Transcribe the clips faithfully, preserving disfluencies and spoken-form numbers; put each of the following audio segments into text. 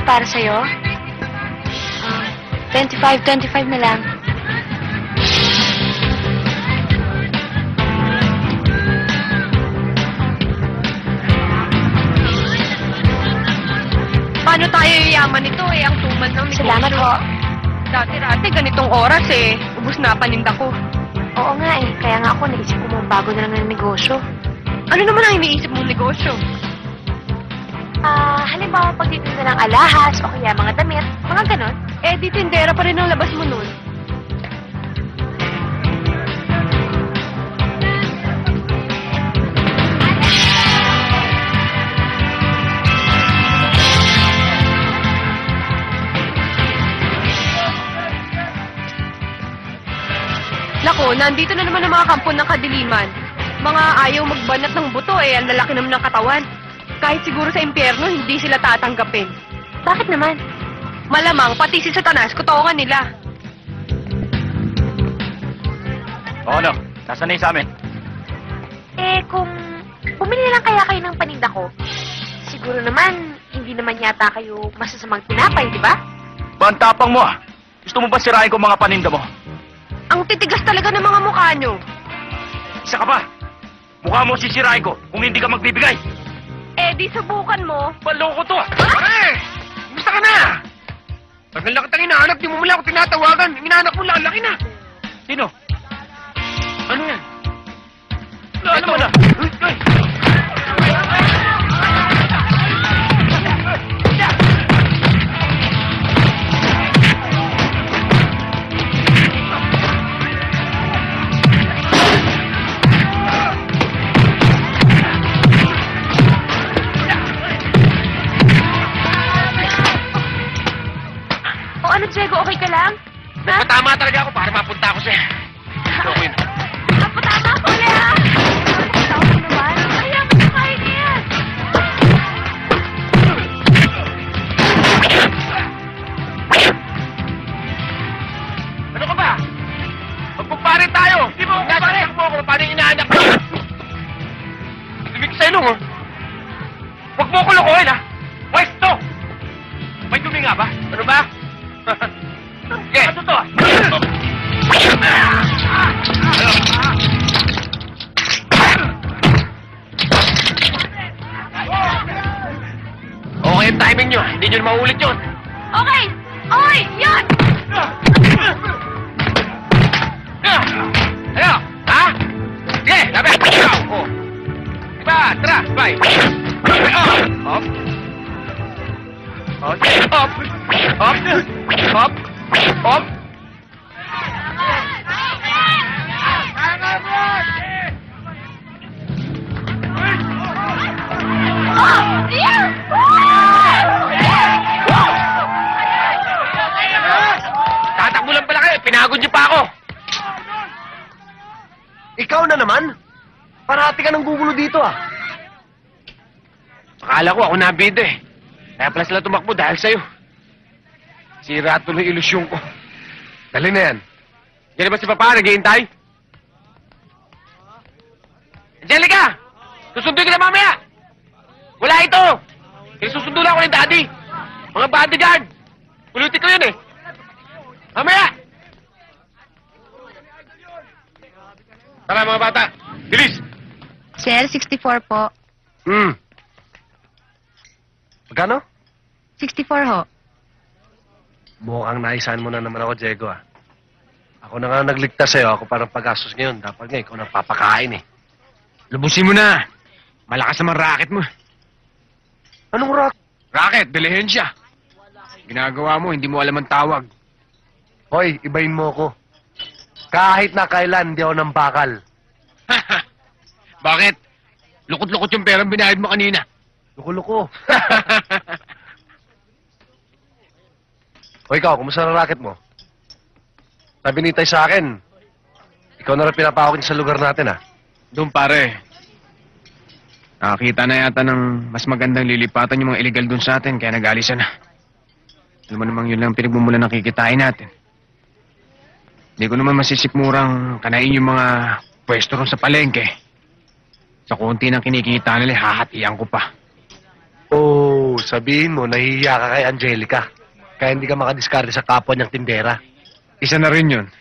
para sa'yo? Uh, twenty-five, twenty-five na lang. Paano tayo yayaman nito eh? Ang tuman ng negosyo. Salamat po. Dati-dati, ganitong oras eh. Ubus na paninda ko. Oo nga eh. Kaya nga ako naisip ko bago na lang ng negosyo. Ano naman ang iniisip mong negosyo? Ah, halimbawa pagtitinda ng alahas o kaya mga damit, mga ganon. Eh, di tindera pa rin ang labas mo nun. Nako, nandito na naman ang mga kampon ng kadiliman. Mga ayaw magbanat ng buto eh, ang lalaki naman ng katawan. Kahit siguro sa impyerno, hindi sila tatanggapin. Bakit naman? Malamang, pati si Satanas, kutongan nila. O ano? Nasaan na yung sa amin? Eh, kung bumili na lang kaya kayo ng paninda ko, siguro naman, hindi naman yata kayo masasamang tinapay, di ba? Ba, ang tapang mo ah. Gusto mo ba sirain ko mga paninda mo? Ang titigas talaga ng mga mukha nyo. Isa ka pa. Mukha mo sisirain ko kung hindi ka magbibigay. Eh, di subukan mo. Baloko to ah. Pare! Kumusta ka na? Tagal na kitang hinahanap, di mo mula ako tinatawagan. Yung hinahanap mo, lalaki na. Sino? Ano yan? Ano naman ah? Ay! O ano, Diego, okay ka lang? Ha? Nagpatama talaga ako para mapunta ako sa'yo. Okay na. Napatama ko ulit, ha? Tao mo naman. Kaya mo na kain yan. Ano ka ba? Magpagpare tayo! Di mo ako pare! Mo ako, paano yung inaanak ko? Ibig sa'yo nung, oh. Huwag mo ko lokohin, ha? Pwesto! May dumi nga ba? Ano ba? Okay. Ano to? Okay yung timing nyo. Hindi nyo na maulit yun. Okay! Okay! Yan! Ano? Ha? Sige, labi. Oh. Diba? Tara, bye. Hop. Hop. Hop. Hop. Hop. Hop. Tatakbo lang pala kayo. Pinagod niyo pa ako. Ikaw na naman? Parati ka nang gugulo dito ah. Akala ko ako nabida eh. Kaya pala sila tumakbo dahil sa'yo. Sira tuloy ilusyon ko. Dali na yan. Yan ba si Papa? Naghihintay? Angelica! Susunduin ka na mamaya! Wala ito! Kaya susundo lang ako ng daddy. Mga bodyguard. Pulutin ko yun eh. Mamaya! Tara mga bata. Bilis! Sir, sixty-four po. Hmm. Magkano? sixty-four ho. Mukhang naisahan mo na naman ako, Diego ah. Ako na nga nagligtas sa'yo. Ako parang pag-gastos ngayon. Dapat nga ikaw nang papakain eh. Lubusin mo na. Malakas naman racket mo. Anong rock? Racket, dilihensya. Ginagawa mo, hindi mo alam ang tawag. Hoy, ibahin mo ko. Kahit na kailan, hindi ako nang bakal. Bakit? Lukot-lukot yung perang binayad mo kanina. Luko-luko. O ikaw, kumusta ang racket mo? Sabi ni Tay sa akin, ikaw na rin pinapakawin sa lugar natin ah. Doon pare. Nakakita na yata ng mas magandang lilipatan yung mga illegal doon sa atin, kaya nag-alisan na. Alam mo namang yun lang pinagmumula ng kikitain natin. Hindi ko naman masisikmurang kanain yung mga pwesto ron sa palengke. Sa konti ng kinikita nila, hahatian ko pa. Oh, Sabihin mo, nahihiya ka kay Angelica. Kaya hindi ka makadiskarte sa kapwa niyang tindera. Isa na rin yun.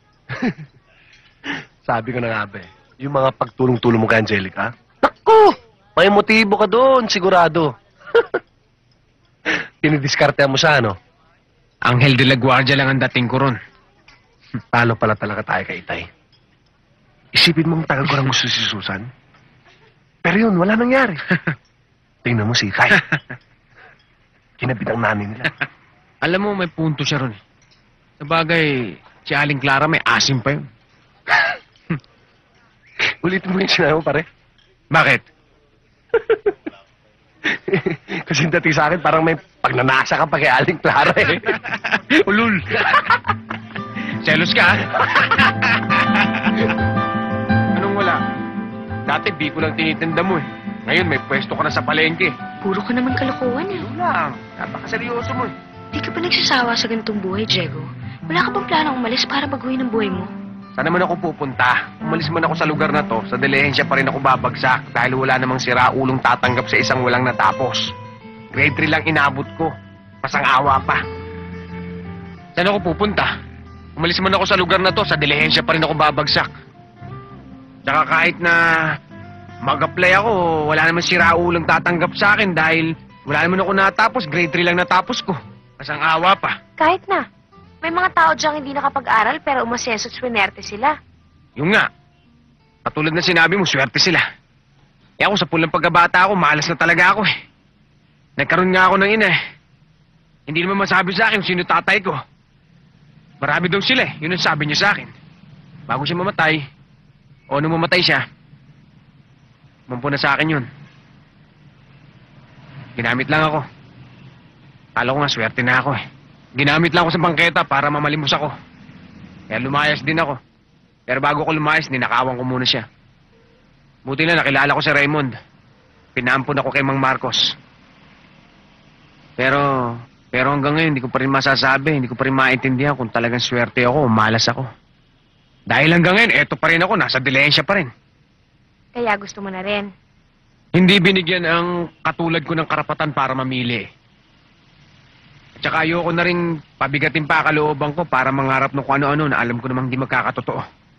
Sabi ko na nga ba eh, yung mga pagtulong-tulong mo kay Angelica, naku! May motibo ka doon, sigurado. Tinidiskarte mo sa ano? Anghel de la Guardia lang ang dating ko ron. Talo pala talaga tayo kay Itay. Isipin mong tagal ko lang gusto si Susan. Pero yun, wala nangyari. Tingnan mo si Itay. Kinabit ang nanay nila. Alam mo, may punto siya ron. Sabagay, si Aling Clara may asim pa yun. Ulitin mo yung sinabi mo, pare. Bakit? Kasi dating sa akin, parang may pagnanasa ka pa kay Aling Clara eh. Ulul. Selos ka, ha? Anong wala? Dati, di ko lang tinitinda mo eh. Ngayon, may pwesto ka na sa palengke. Puro ka naman kalokohan eh. Yun lang. Napakaseryoso mo eh. Di ka pa nagsasawa sa ganitong buhay, Diego. Wala ka bang planong umalis para baguhin ang buhay mo? Saan naman ako pupunta? Umalis man ako sa lugar na to, sa dilehensya pa rin ako babagsak dahil wala namang siraulong tatanggap sa isang walang natapos. Grade three lang inabot ko. Pasang-awa pa. Saan ako pupunta? Umalis man ako sa lugar na to, sa dilehensya pa rin ako babagsak. Tsaka kahit na mag-apply ako, wala namang siraulong tatanggap sa akin dahil wala naman ako natapos, grade three lang natapos ko. Pasang-awa pa. Kahit na. May mga tao diyang hindi nakapag-aral pero umasenso at swinerte sila. Yung nga. Katulad na sinabi mo, swerte sila. Eh ako sa pulang pagkabata ako, malas na talaga ako eh. Nagkaroon nga ako ng ina eh. Hindi naman masabi sa akin kung sino tatay ko. Marami daw sila eh, yun ang sabi niya sa akin. Bago siya mamatay, o nung mamatay siya, mampu na sa akin yun. Ginamit lang ako. Kala ko nga swerte na ako eh. Ginamit lang ako sa bangketa para mamalimos ako. Kaya lumayas din ako. Pero bago ko lumayas, ninakawan ko muna siya. Buti na nakilala ko si Raymond. Pinaampun ako kay Mang Marcos. Pero, pero hanggang ngayon, hindi ko pa rin masasabi, hindi ko pa rin maintindihan kung talagang swerte ako o malas ako. Dahil hanggang ngayon, eto pa rin ako, nasa dilehensya pa rin. Kaya gusto mo na rin. Hindi binigyan ang katulad ko ng karapatan para mamili. Tsaka ayoko na rin pabigatin pa kalooban ko para mangarap ng kung ano-ano na alam ko namang hindi magkakatotoo.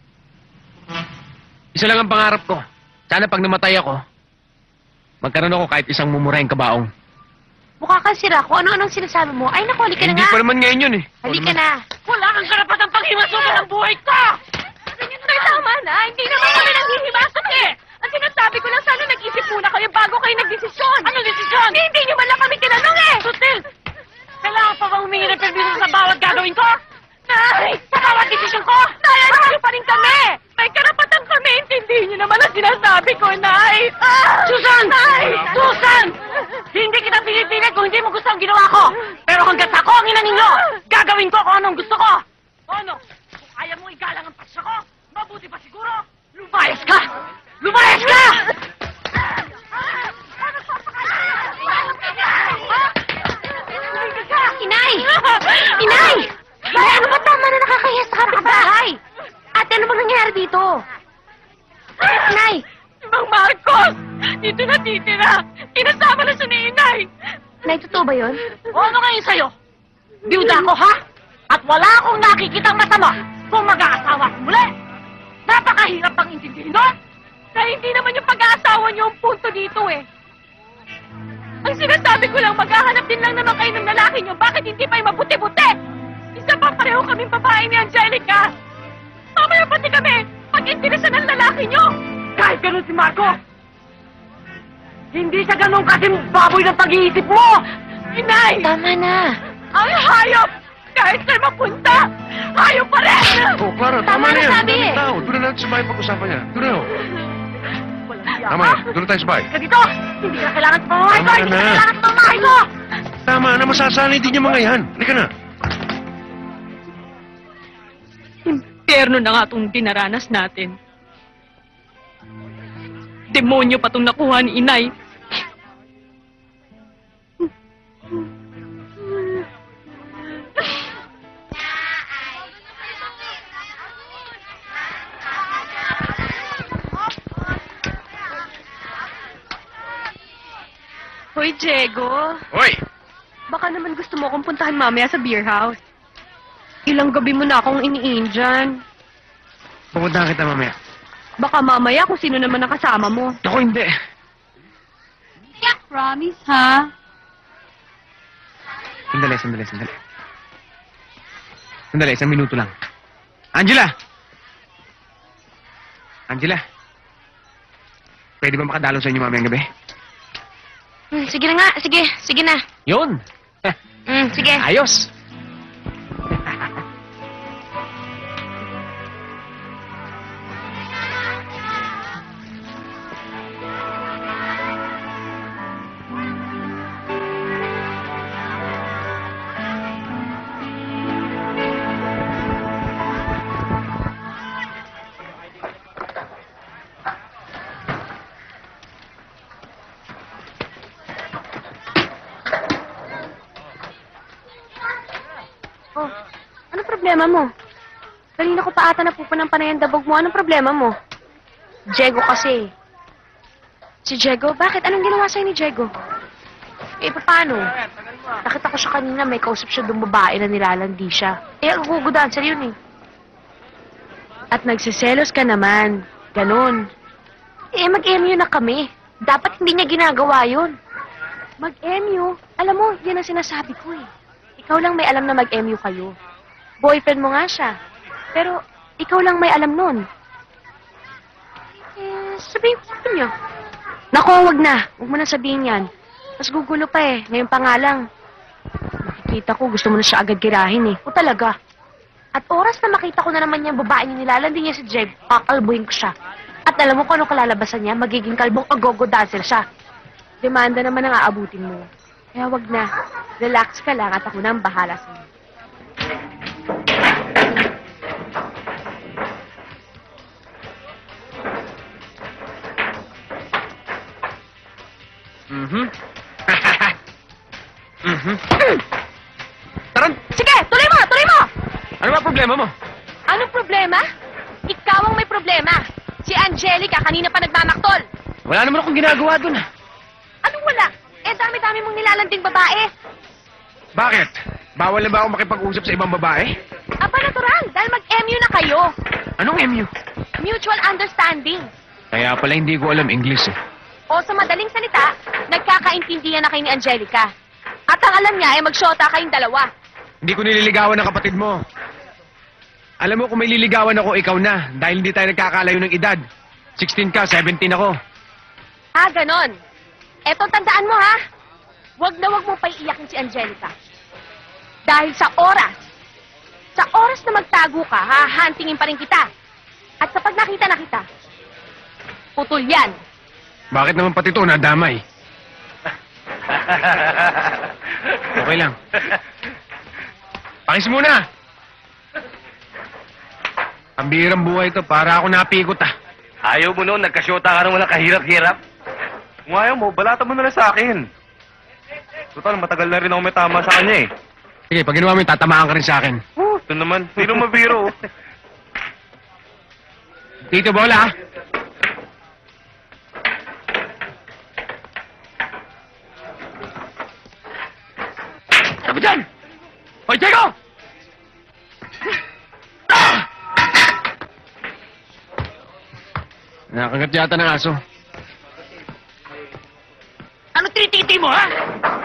Isa lang ang pangarap ko. Sana pag namatay ako, magkaroon ako kahit isang mumurahing kabaong. Mukha kang sira kung ano-anong sinasabi mo. Ay naku, halika na Hindi nga. pa naman ngayon yun eh. Halika na. Wala kang karapatan panghimasok ng buhay ko! Nay, tama na. Hindi naman kami nanghihimasok eh. Ang sinasabi ko lang, sana nag-isip muna kayo bago kayo nagdesisyon. Anong desisyon? Hindi, hindi nyo man lang kami tinanong eh. Sutil! Kailangan pa bang humingi ng permiso sa bawat gagawin ko? Nay! Sa bawat desisyon ko? Nay, ano pa rin kami? May karapatan kami. Intindihin niyo naman ang sinasabi ko, Nay. Ah! Susan! Nay! Susan! Hindi kita pinipilit kung hindi mo gusto ang ginawa ko. Pero hanggat ako ang ina ninyo, gagawin ko kung anong gusto ko. O ano? Kung ayaw mo igalang ang pasya ko, mabuti pa siguro, lumayas ka! Lumayas ka! Inay! Inay! Inay, ano ba tama na nakakahiya sa kapitbahay? Ate, ano bang nangyari dito? Inay! Mang Marcos! Dito na titira. Kinasama na siya ni Inay. Inay, totoo ba yun? O ano ngayon sa'yo? Biyuda ko, ha? At wala akong nakikitang masama kung mag-aasawa ko muli. Napakahirap bang intindihin nun? Na hindi naman yung pag-aasawa niyo ang punto dito eh. Ang sinasabi ko lang, maghahanap din lang naman kayo ng lalaki niyo. Bakit hindi pa yung mabuti-buti? Isa pa pareho kaming babae ni Angelica. Mamaya pati kami, pag-interesa ng lalaki niyo. Kahit ganun si Marco, hindi siya ganun kasi baboy ng pag-iisip mo! Inay! Tama na. Ang hayop! Kahit saan mapunta, hayop pa rin! Oh, Clara, Tama tama, na na yan. sabi eh. Tao, doon na natin sa bahay pag-usapan niya. Doon na, oh. Walang Tama na, doon na tayo sa bahay. Ka dito! Hindi ka kailangan sa pamamahay ko! Tama Hindi ka na. kailangan sa pamamahay ko! Tama na, masasanay din yung mga yan. Halika na. Impyerno na nga itong dinaranas natin. Demonyo pa itong nakuha ni Inay. Hoy, Diego. Hoy! Baka naman gusto mo akong puntahan mamaya sa beer house. Ilang gabi mo na akong iniin dyan. Pupuntahan kita mamaya. Baka mamaya kung sino naman nakasama mo. Ako hindi. Promise, ha? Sandali, sandali, sandali. Sandali, isang minuto lang. Angela! Angela? Pwede ba makadalo sa inyo mamayang gabi? Hmm, sige na nga. Sige. Sige na. Yun! Hmm, sige. Ayos! Oh, anong problema mo? Kanina ko pa ata napupanang dabog mo. Anong problema mo? Diego kasi. Si Diego? Bakit? Anong ginawa sa'yo ni Diego? Eh, paano? Nakita ko siya kanina, may kausap siya doon babae na nilalandi siya. Eh, ang gugudan sa'yo yun eh. At nagsiselos ka naman. Ganon. Eh, mag-M U na kami. Dapat hindi niya ginagawa yun. Mag-M U? Alam mo, yan ang sinasabi ko eh. Ikaw lang may alam na mag-M U kayo. Boyfriend mo nga siya. Pero, ikaw lang may alam nun. Eh, sabihin ko sa niya. Naku, wag na. Huwag mo na sabihin yan. Mas gugulo pa eh. Ngayon pa nga lang. Nakikita ko, gusto mo na siya agad girahin eh. O talaga. At oras na makita ko na naman yung babae niya nilalandi niya si Jeb, kakalbuhin ko siya. At alam mo kung ano kalalabasan niya, magiging kalbong agogo dancer siya. Demanda naman ang aabutin mo. Kaya wag na. Relax ka lang at ako na ang bahala sa'yo. Mhm. Mhm. Taran! Sige, tuloy mo! Tuloy mo! Ano ba problema mo? Anong problema? Ikaw ang may problema. Si Angelica kanina pa nagmamaktol. Wala naman akong ginagawa dun. Anong wala? Eh, dami-dami mong nilalanding babae. Bakit? Bawal na ba ako makipag-usap sa ibang babae? Aba, natural. Dahil mag-M U na kayo. Anong M U? Mutual understanding. Kaya pala hindi ko alam English eh. O sa madaling salita, nagkakaintindihan na kayo ni Angelica. At ang alam niya ay magsyota kayong dalawa. Hindi ko nililigawan ng kapatid mo. Alam mo, kung may liligawan ako, ikaw na. Dahil hindi tayo nagkakalayo ng edad. sixteen ka, seventeen ako. Ah, ganon. Eto, tandaan mo ha. Huwag na huwag mo pa iiyakin si Angelica. Dahil sa oras, sa oras na magtago ka, hahantingin pa rin kita. At kapag nakita na kita, putol yan. Bakit naman pati ito nadamay? Okay lang. Pakis muna! Ang bihirang buhay ito, para ako napikot ah. Ayaw mo noon, nagkasyota ka nang walang kahirap-hirap. Kung ayaw mo, balata mo na lang sa akin. Total, matagal na rin ako may tama sa kanya eh. Sige, pag ginawa mo yun, tatamaan ka rin sa akin. Oh, ito naman, biro mabiro. Tito Bola ah. Ano ba dyan? Hoy, Diego! Ah! Nakagat yata ng aso. Ano tinititi mo, ha?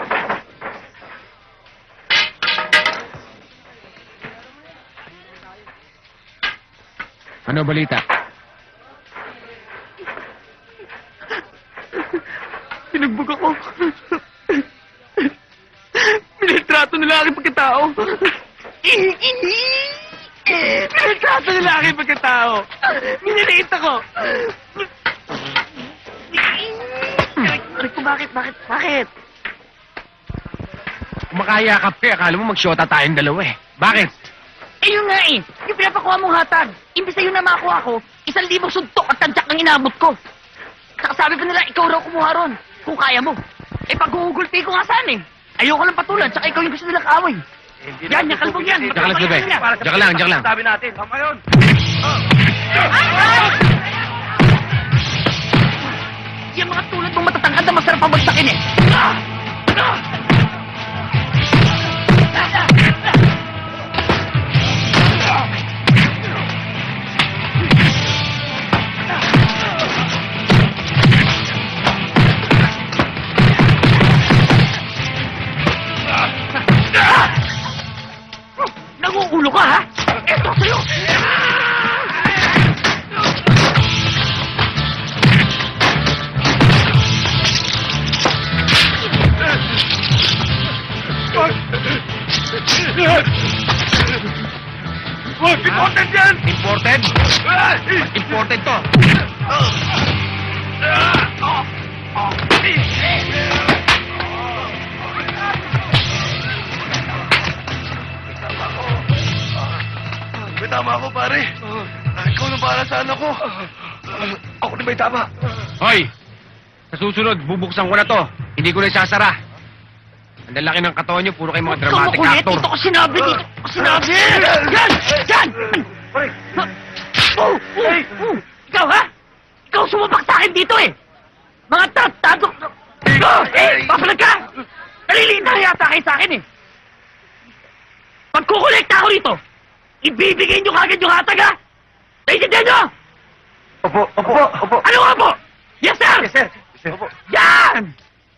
Ano balita? Pinugbog ako. Pinitrato nila aking pagkatao. Pinitrato nila aking pagkatao. Miniliit ako. Aray ko, bakit, bakit, bakit? Kumakayakap ka, akala mo mag-shota tayong dalawa eh. Bakit? Eh yun nga eh, yung pinapakuha mong hatag. Imbis na yun na makuha ko, isang libong suntok at tantsak ang inabot ko. Saka sabi pa nila, ikaw raw kumuha ron, kung kaya mo. Eh pag-uugulti ko nga saan eh. Ayoko lang patulan, tsaka ikaw yung gusto nilang kaaway. Yan, yan, kalbog yan. Diyan ka lang, Slube. Diyan ka lang, diyan ka lang. Sabi natin, tama yun. Yung mga tulad mong matatangkad na masarap pabagsakin eh. Ah! natin to! May tama ako, pare. Ah, ikaw na bahala sa anak ko. Ah, ako na may tama. Hoy! Sa susunod, bubuksan ko na to. Hindi ko na isasara. Ang lalaki ng katawan niyo, puro kayo mga dramatic Kumukulit, actor. dito ko sinabi, dito ko sinabi! Yan! Yan! Oh, oh, oh. Ikaw, ha? Ikaw sumabak sa akin dito, eh! Mga tratado... Oh, eh! Papalag ka! Naliliit na yata kayo sa akin, eh! Pagkukolekta ako rito, ibibigay niyo kagad yung hatag, ha? Naiintindihan niyo? Opo, opo, opo. Ano nga po? Yes, sir! Yes, sir. Yes, sir. Opo. Yan!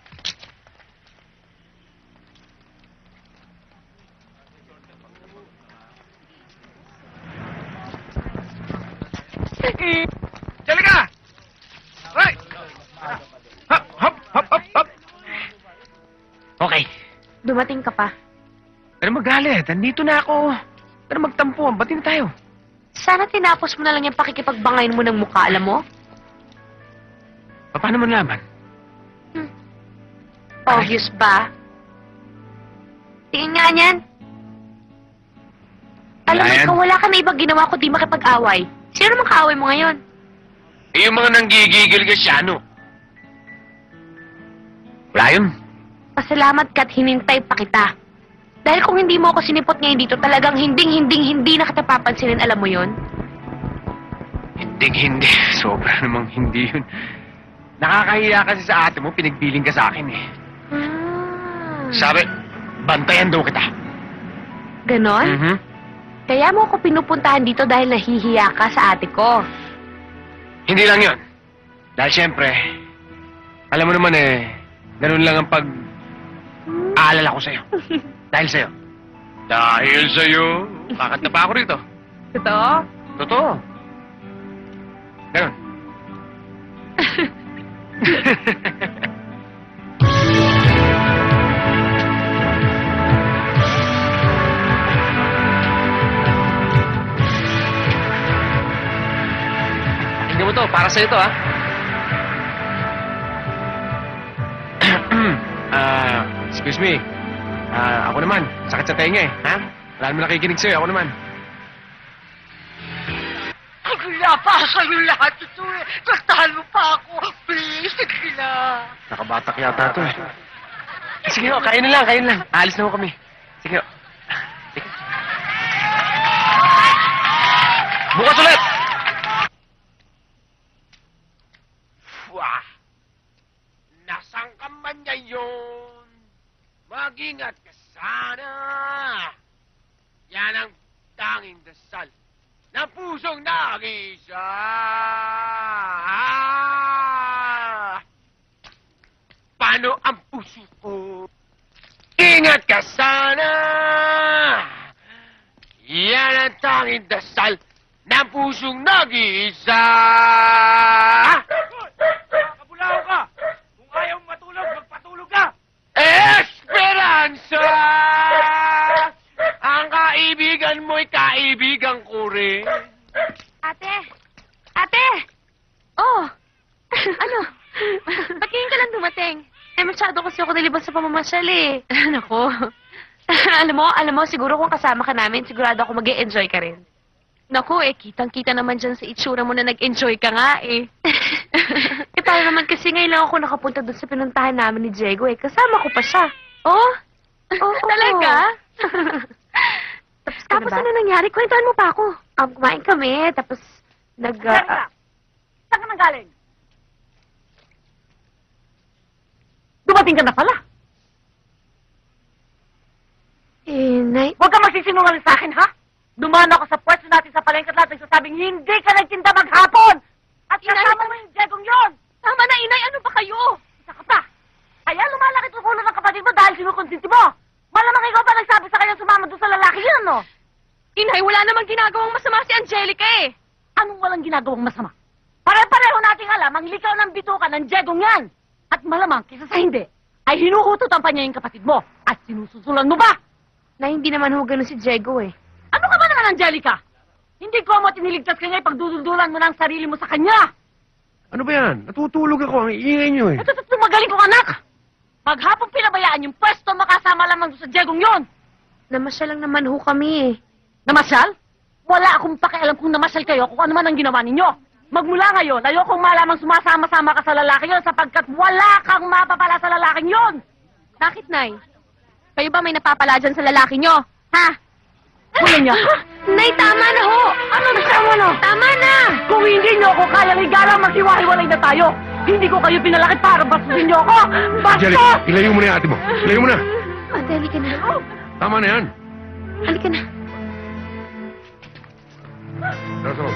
Dali ka! Hoy! Hop, hop, hop, hop, hop! Okay. Dumating ka pa. Pero magalit. Andito na ako. Pero magtampo. Ba't na tayo? Sana tinapos mo na lang yung pakikipagbangayin mo ng mukha, alam mo? Paano mo nalaman? Obvious ba? Tingin nga niyan. Alam mo, Wala yan. ikaw wala ka na ibang ginawa ko di makipag-away. Sino naman kaaway mo ngayon? Eh, yung mga nanggigigil ka siya, ano? Wala yun. Pasalamat ka't hinintay pa kita. Dahil kung hindi mo ako sinipot ngayon dito, talagang hinding-hinding-hindi na kita papansinin, alam mo yon? Hindi, hindi. Sobra namang hindi yun. Nakakahiya kasi sa ate mo, pinagbiling ka sa akin eh. Ah, Sabi, bantayan daw kita. ganon? Mhm. Kaya mo ako pinupuntahan dito dahil nahihiya ka sa ate ko. Hindi lang yun. Dahil siyempre, alam mo naman eh, ganun lang ang pag-aalala ko sa'yo. Dahil sa'yo. Dahil sa'yo. Kakanta pa ako rito. Totoo? Totoo. Ganun. Tingnan mo to, para sa'yo to, ha? Ah, excuse me. Ah, ako naman. Sakit sa tenga eh, ha? Wala naman nakikinig sa'yo, ako naman. Kagula pa kayo lahat ito, eh! Saktahan mo pa ako! Please, sige na! Nakabatak yata to eh. Sige ho, kain na lang, kain na lang. Alis na ho kami. Sige ho. Sige. Bukas ulit! Wah! Nasaan ka man ngayon? Mag-ingat ka sana! Yan ang tanging dasal ng pusong nag-isa! Ah! Paano ang puso ko? Ingat ka sana! Yan ang tanging dasal ng pusong nag-iisa! Kabulaw ka! Kung ayaw matulog, magpatulog ka! Esperanza! Ang kaibigan mo'y kaibigan ko rin. Ate! Ate! Oh! Ano? Ba't ngayon ka lang dumating? Eh, masyado kasi ako nalibang sa pamamasyal eh. Nako. alam mo, alam mo, siguro kung kasama ka namin, sigurado ako mag-e-enjoy ka rin. Naku, eh, kitang-kita naman dyan sa itsura mo na nag-enjoy ka nga eh. eh, para naman kasi ngayon lang ako nakapunta doon sa pinuntahan namin ni Diego eh. Kasama ko pa siya. Oh? Oh, talaga? tapos tapos ano nangyari? Kwentuhan mo pa ako. Um, kumain kami, tapos nag... Saan Uh, ka? Saan ka nang galing? Dumating ka na pala. eh, Nay... Huwag ka magsisinungaling sa akin, ha? Dumaan ako sa pwesto natin sa palengke at lahat nagsasabing hindi ka nagtinda maghapon! At kasama mo yung Jegong yun! Tama na, Inay! Ano ba kayo? Isa ka pa! Kaya lumalaki ang ulo ng kapatid mo dahil sinukonsinti mo! Malamang ikaw pa nagsabi sa kanya sumama doon sa lalaki yun, no? Inay, wala namang ginagawang masama si Angelica eh! Anong walang ginagawang masama? Pare-pareho nating alam ang likaw ng bituka ng Jegong yan! At malamang, kisa sa hindi, ay hinuhututan pa niya yung kapatid mo at sinususulan mo ba? Na hindi naman ho ganun si Diego eh. Ano ka ba naman, Angelica? Hindi ko mo tiniligtas kanya ipagduduldulan mo ng sarili mo sa kanya. Ano ba yan? Natutulog ako. Ang iingay niyo eh. Ito, ito, magaling kong anak. Maghapon pinabayaan yung pwesto makasama lamang doon sa Diegong yon. Namasyal lang naman ho kami eh. Namasyal? Wala akong pakialam kung namasyal kayo kung ano man ang ginawa ninyo. Magmula ngayon, ayokong malamang sumasama-sama ka sa lalaki yon sapagkat wala kang mapapala sa lalaking yon. Bakit, Nay? Kayo ba may napapala dyan sa lalaki nyo? Ha? Gulo niya. Nay, tama na ho! Ano na siya mo, no? Tama na! Kung hindi nyo ako kayang igalang, maghiwa-hiwalay na tayo. Hindi ko kayo pinalaki para basusin nyo ako. Jelly, Bastos! ilayo mo na yung ate mo. Ilayo mo na. Ate, halika na. Tama na yan. Halika na. Tara sa loob.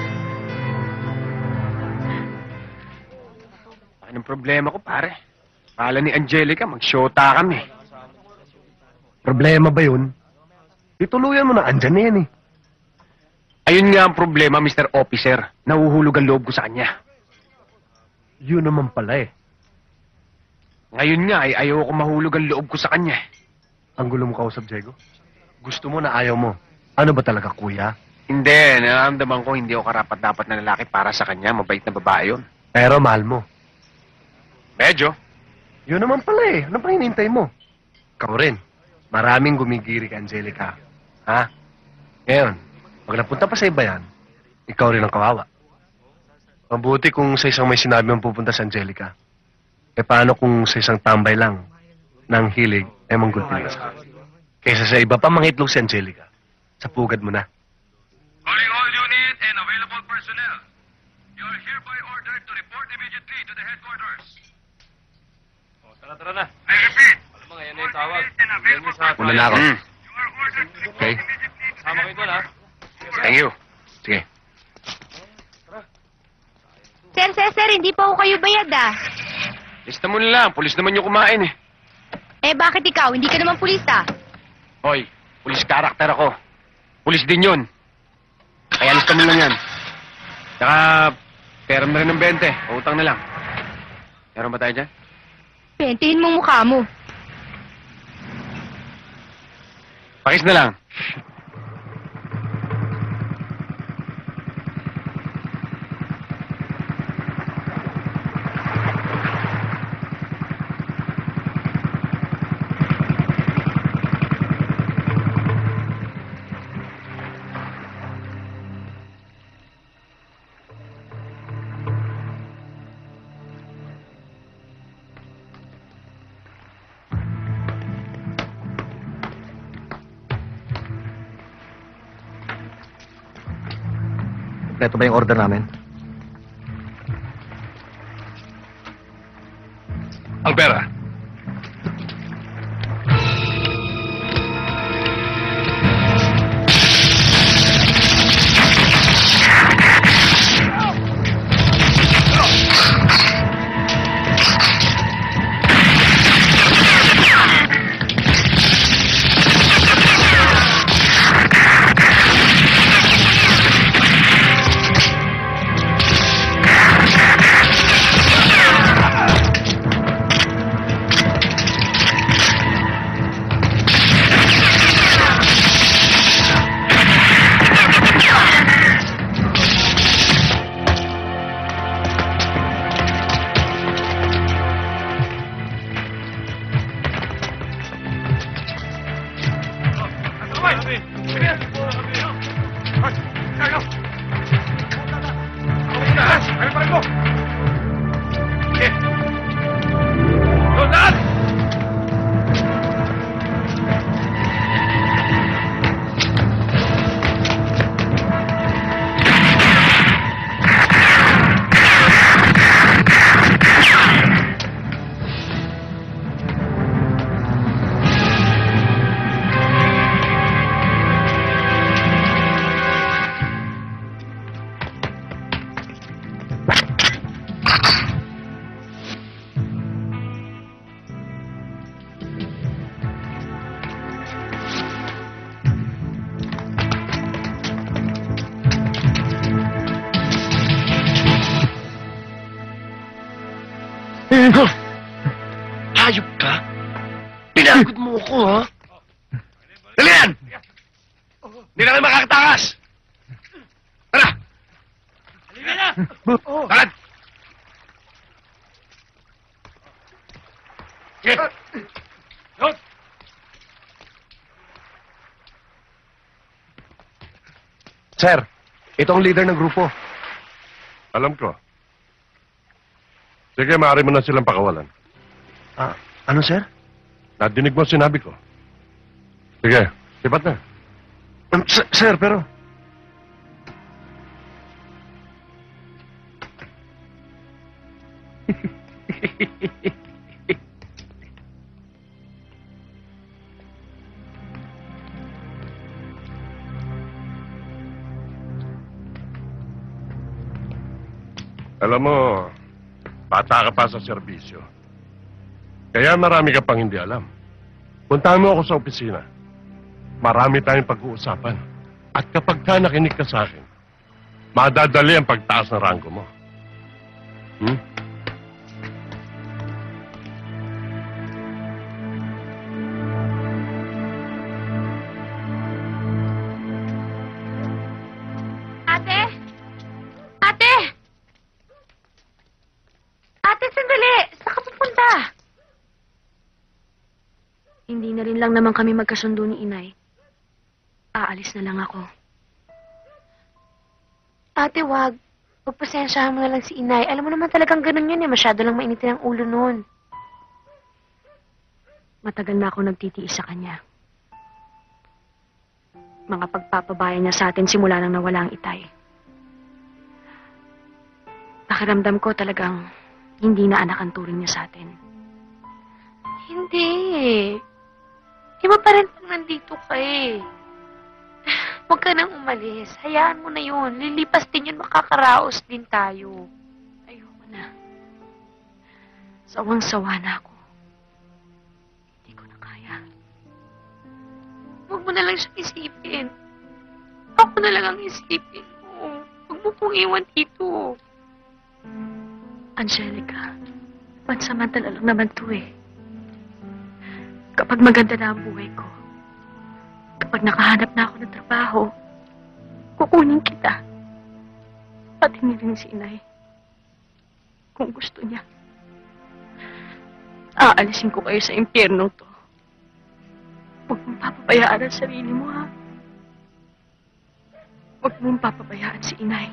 Anong problema ko, pare? Pala ni Angelica, mag-shota kami. Problema ba yun? Ituluyan mo na. Andyan na yan eh. Ayun nga ang problema, Mister Officer. Nahuhulog ang loob ko sa kanya. Yun naman pala eh. Ngayon nga ay ayaw ko mahulog ang loob ko sa kanya. Ang gulo mo kausap, Diego. Gusto mo na ayaw mo. Ano ba talaga, kuya? Hindi, nararamdaman ko hindi ako karapat-dapat na lalaki para sa kanya. Mabait na babae yun. Pero mahal mo. Medyo. Yun naman pala eh. Ano pa hinintay mo? Ikaw rin. Maraming gumigiri kay Angelica. Ha? Ngayon, pag napunta pa sa iba yan, ikaw rin ang kawawa. Mabuti kung sa isang may sinabi mong pupunta sa Angelica. E paano kung sa isang tambay lang ng hilig ay manggulping ka? Kaysa sa iba pa mangitlog si Angelica. Sa pugad mo na. Calling all unit and available personnel. You are hereby ordered to report immediately to the headquarters. Oh, tara, tara na. I repeat. Alam mo, ngayon na yung tawag. Yan yung sa... Una na ako. Mm. Okay? Sama kayo doon, ha? Thank you. Sige. Sir, sir, sir, hindi pa ho kayo bayad ah. Lista mo na lang. Pulis naman yung kumain eh. Eh, bakit ikaw? Hindi ka naman pulis ah. Hoy, pulis karakter ako. Pulis din yun. Kaya lista mo lang yan. Saka, pera mo rin ng bente. Utang na lang. Meron ba tayo dyan? Pentihin mong mukha mo. Pakis na lang. Ito ba yung order namin? Ang pera. Hayop ka? Pinagod mo ako, ha? Dali yan! Hindi na kayo makakatakas! Lakad! Sige! Yun! Sir, ito ang leader ng grupo. Alam ko. Sige, maaari mo na silang pakawalan. Ah, ano, sir? Nadinig mo ang sinabi ko. Sige, sipat na. Um, s- sir, pero... Alam mo, bata ka pa sa serbisyo. Kaya marami ka pang hindi alam. Puntahan mo ako sa opisina. Marami tayong pag-uusapan. At kapag ka nakinig ka sa akin, madadali ang pagtaas ng ranggo mo. Hmm? Ate? Ate? Ate, sandali! Saan ka pupunta? Hindi na rin lang naman kami magkasundo ni Inay. Aalis na lang ako. Ate, wag. Pagpasensyahan mo na lang si Inay. Alam mo naman talagang ganun yun eh. Masyado lang mainitin ang ulo nun. Matagal na ako nagtitiis sa kanya. Mga pagpapabayan niya sa atin simula nang nawala ang Itay. Pakiramdam ko talagang hindi na anak ang turing niya sa atin. Hindi. Iba pa rin pag nandito ka eh. Huwag ka nang umalis. Hayaan mo na yun. Lilipas din yun. Makakaraos din tayo. Ayoko na. Sawang-sawa na ako. Hindi ko na kaya. Huwag mo na lang siyang isipin. Ako na lang ang isipin mo. Huwag mo pong iwan dito. Angelica, pansamantala lang naman to eh. Kapag maganda na ang buhay ko, kapag nakahanap na ako ng trabaho, kukunin kita. Pati niya rin si Inay. Kung gusto niya. Aalisin ko kayo sa impyernong to. Huwag mong papabayaan ang sarili mo, ha? Huwag mong papabayaan si Inay.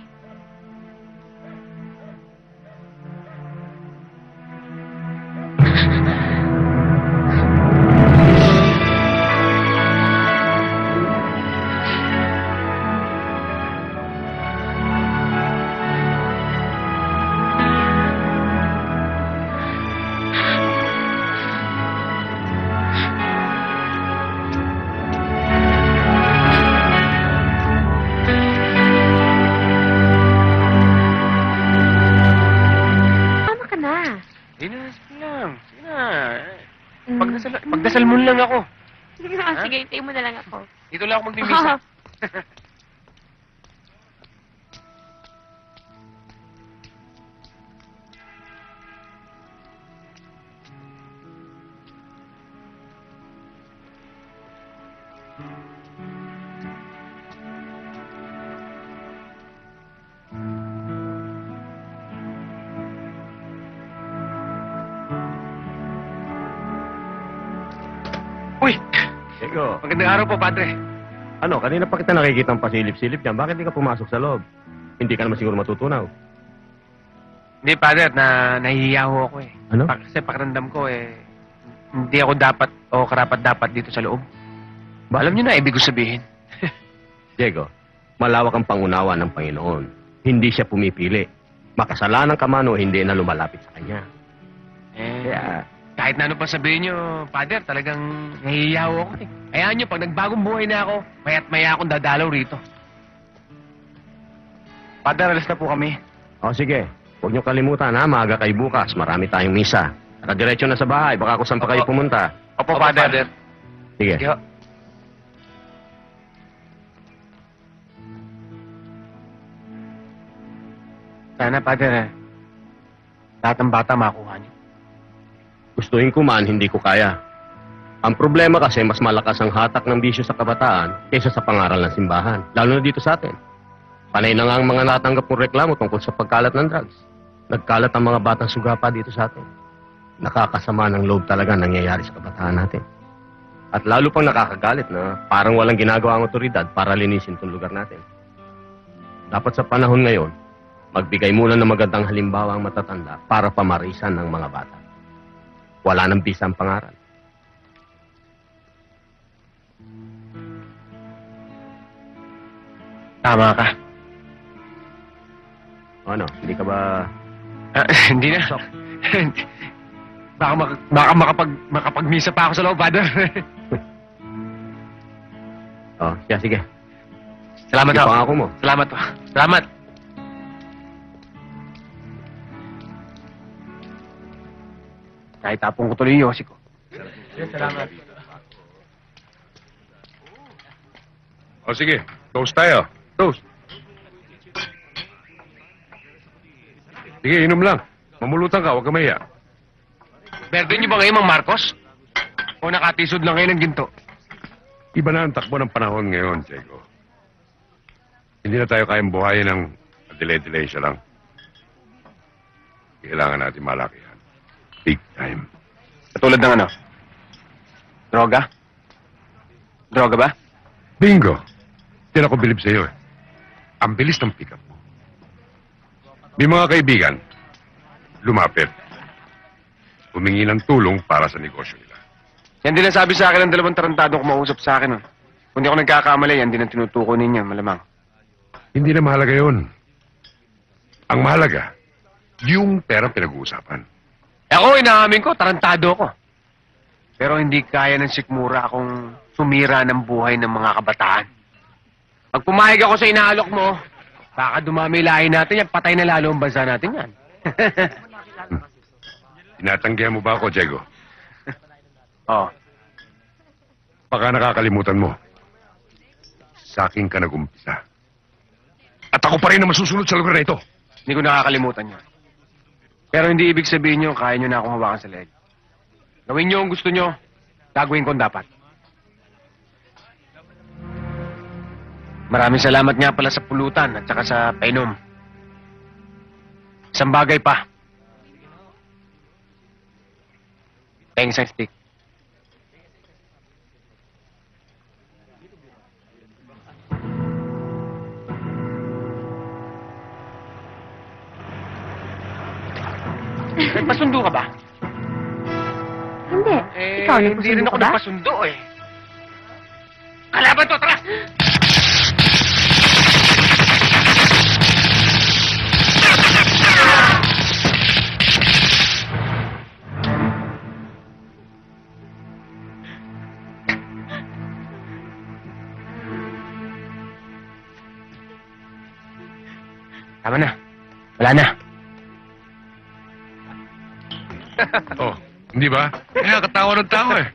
Pagdasal, pagdasal mo lang ako. Ah, sige, hintayin mo na lang ako. Dito lang ako magmimisa. Uy! Ego, Magandang araw po, Padre. ano, kanina pa kita nakikita ang pasilip-silip dyan. Bakit di ka pumasok sa loob? Hindi ka naman siguro matutunaw. Hindi, Padre, na nahihiya ho ako eh. Ano? Pa- kasi pakiramdam ko eh, hindi ako dapat o karapat-dapat dito sa loob. Ba, alam niyo na, ibig ko sabihin. Diego, malawak ang pangunawa ng Panginoon. Hindi siya pumipili. Makasalanan ka man o hindi na lumalapit sa Kanya. Eh, Kaya, kahit na ano pa sabihin niyo, Padre, talagang nahihiya ho ako eh. Hayaan niyo, pag nagbagong buhay na ako, maya't maya akong dadalaw rito. Padre, alas na po kami. o sige, huwag niyo kalimutan ha, maaga kayo bukas. Marami tayong misa. Nakadiretso na sa bahay, baka kung saan pa kayo Opo. pumunta. Opo, Padre. Sige. Sige ho. Sana, Padre, lahat ng bata makuha niyo. Gustuhin ko man, hindi ko kaya. Ang problema kasi, mas malakas ang hatak ng bisyo sa kabataan kaysa sa pangaral ng simbahan. Lalo na dito sa atin. Panay na nga ang mga natanggap kong reklamo tungkol sa pagkalat ng drugs. Nagkalat ang mga batang sugapa dito sa atin. Nakakasama ng loob talaga ang nangyayari sa kabataan natin. At lalo pang nakakagalit na parang walang ginagawa ang otoridad para linisin itong lugar natin. Dapat sa panahon ngayon, magbigay muna ng magandang halimbawa ang matatanda para pamarisan ng mga bata. Wala nang bisa ang pangaral. Tama ka. Ano, hindi ka ba... Ah, hindi na. baka mak baka makapag makapagmisa pa ako sa loob, Father. Oh, siya, sige. Salamat Sige, ho. pangako mo. Salamat ho. Salamat. Kahit tapong ko tuloy yung yosi ko. Salamat. O sige, toast tayo. Toast. Sige, inom lang. Mamulutan ka, huwag ka mahiya. Berde niyo ba ngayon, Mang Marcos? O nakatisod lang kayo ng ginto? Iba na ang takbo ng panahon ngayon, Diego. Hindi na tayo kayang buhayin ng delay-delay siya lang. Kailangan natin malakihan. Big time. Katulad ng ano? Droga? Droga ba? Bingo! Hindi ako bilib sa'yo eh. Ang bilis ng pick-up mo. May mga kaibigan, lumapit. Humingi ng tulong para sa negosyo nila. Yan din ang sabi sa akin ng dalawang tarantadong kumausap sa akin. Oh. Kung di ako nagkakamali, yan din ang tinutuko ninyo, malamang. Hindi na mahalaga yun. Ang mahalaga, yung perang pinag-uusapan. Eh ako, inaamin ko, tarantado ko. Pero hindi kaya ng sikmura akong sumira ng buhay ng mga kabataan. Pag pumayag ako sa inaalok mo, baka dumami lahi natin yan, patay na lalo ang bansa natin yan. Tinatanggihan mo ba ako, Diego? Oh, Baka nakakalimutan mo. Sa akin ka nag-umpisa. At ako pa rin na masusunod sa lugar na ito. hindi ko nakakalimutan yun. Pero hindi ibig sabihin nyo, kaya nyo na akong hawakan sa leeg. Gawin nyo ang gusto nyo, gagawin ko ang dapat. Maraming salamat nga pala sa pulutan at saka sa painom. Isang bagay pa. Thanks, and stick. Nagpasundo ka ba? Hindi. Eh, Ikaw, hindi rin nagpasundo ako ka ba? nagpasundo eh. Kalaban to, tara! Tama na. Wala na. Oh, hindi ba? Kaya katawa ng tao eh.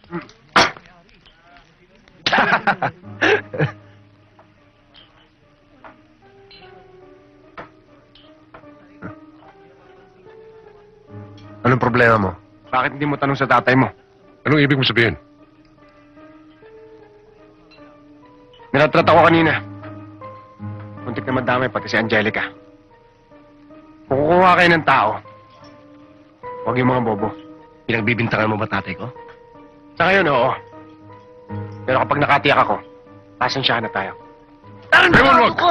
Anong problema mo? Bakit hindi mo tanong sa tatay mo? Anong ibig mo sabihin? Nilatrat ako kanina. Muntik na madamay pati si Angelica. Kung kukuha kayo ng tao, huwag yung mga bobo. Pinagbibintangan mo ba tatay ko? Sa ngayon, oo. Pero kapag nakatiyak ako, pasensyahan na tayo. Raymond, wag!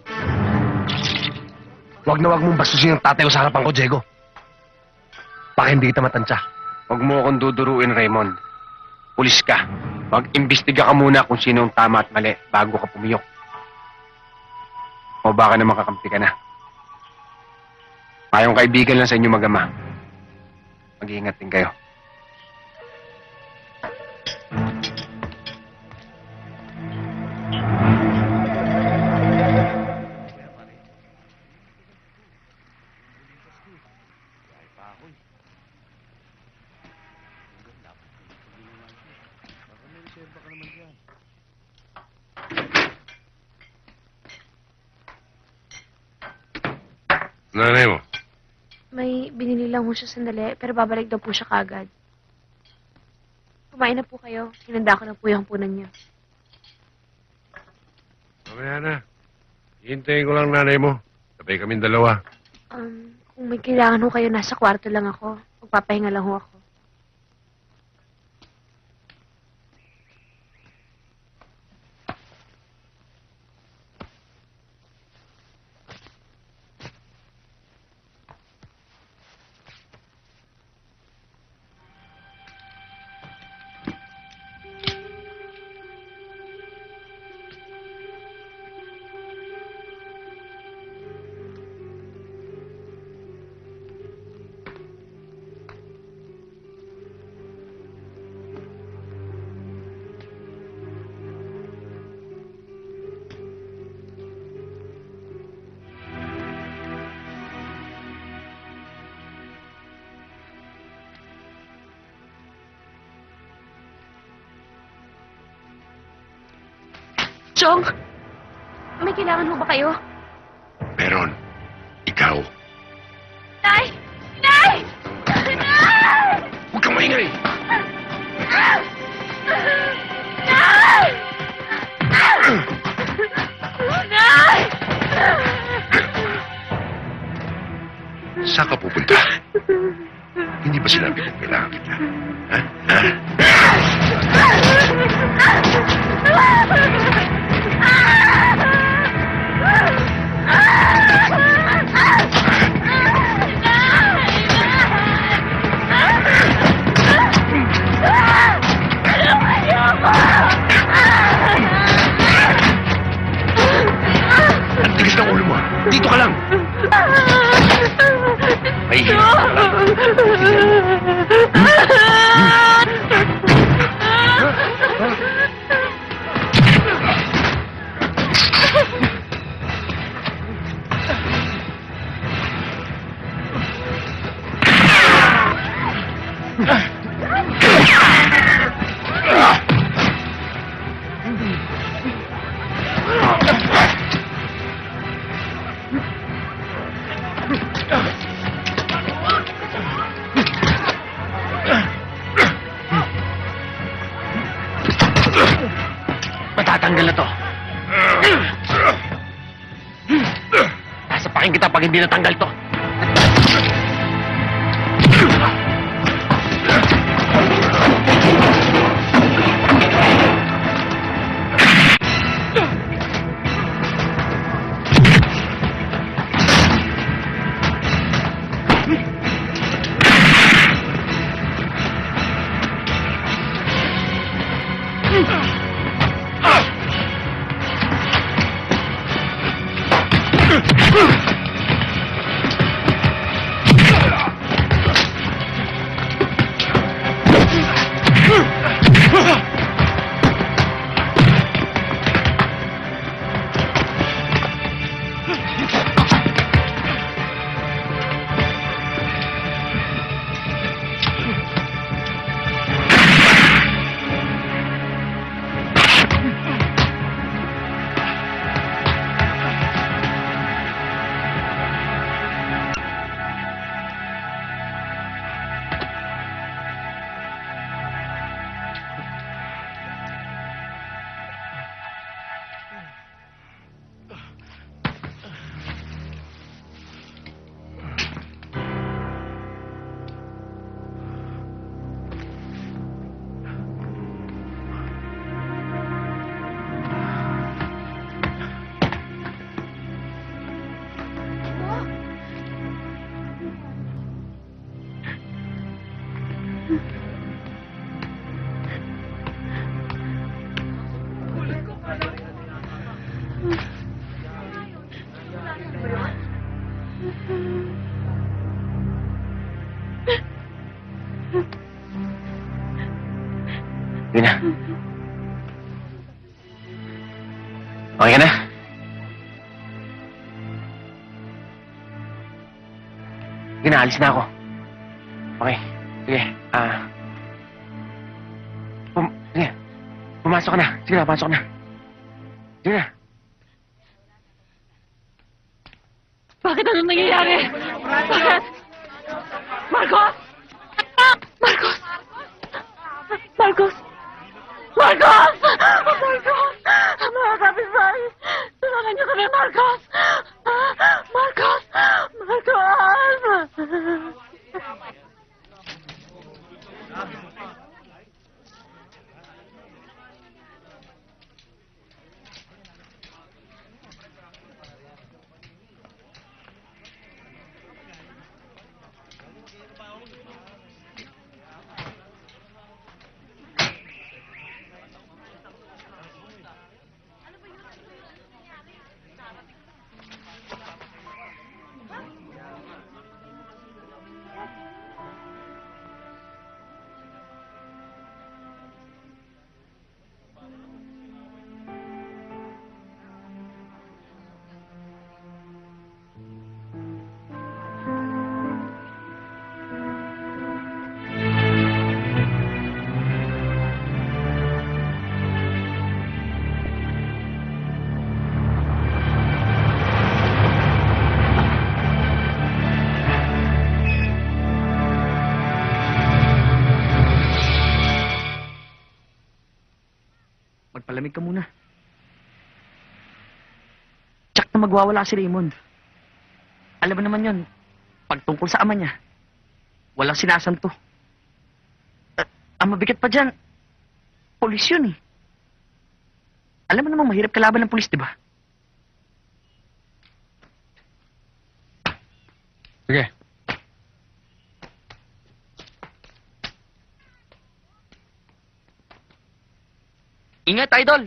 Huwag na huwag mong bastusin yung tatay ko sa harapan ko, Diego. Baka hindi kita matansya. Huwag mo akong duduruin, Raymond. Pulis ka. Mag-imbestiga ka muna kung sino ang tama at mali bago ka pumiyok. O baka naman kakampi ka na. Mayong kaibigan lang sa inyo mag-ama. Mag-iingat din kayo. Nanay mo. May binili lang po siya sandali, pero babalik daw po siya kagad. Kumain na po kayo. Hinanda ko na po yung punan niyo. Mamaya na. Hintayin ko lang nanay mo. Sabay kaming dalawa. Um, kung may kailangan ho kayo, nasa kwarto lang ako. Magpapahinga lang ho ako. Chong! May kailangan ho ba kayo? Meron. Ikaw. Nay! Nay! Nay! Huwag kang maingay! Nay! Nay! Saan ka pupunta? Hindi ba sinabi kong kailangan kita? Ha? Ha? Ang tigas ng ulo mo. Dito ka lang. May hirap ka lang. Matatanggal na to. Sasapakin kita pag hindi natanggal to. Hindi na. Okay ka na? Sige na, alis na ako. Okay. Sige. Ah... Pum... Sige. Pumasok ka na. Sige na, pasok na. Sige na. Bakit ano nangyayari? Bakit? Marcos! Ah! Marcos! Marcos! Marcos! Marcos! Mga kapitbahay! Tulungan niyo kami, Marcos! Palamig ka muna. Tsak na magwawala si Raymond. Alam mo naman yun, pag tungkol sa ama niya, walang sinasanto. At ang mabigat pa dyan, polis yun eh. Alam mo namang mahirap kalaban ng polis, di ba? Sige. Ingat, idol!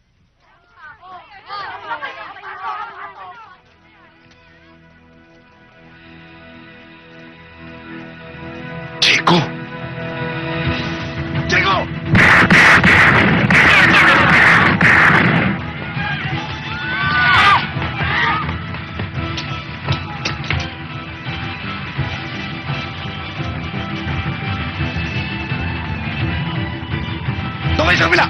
Chico! Chico! Doon kayo sa kabila!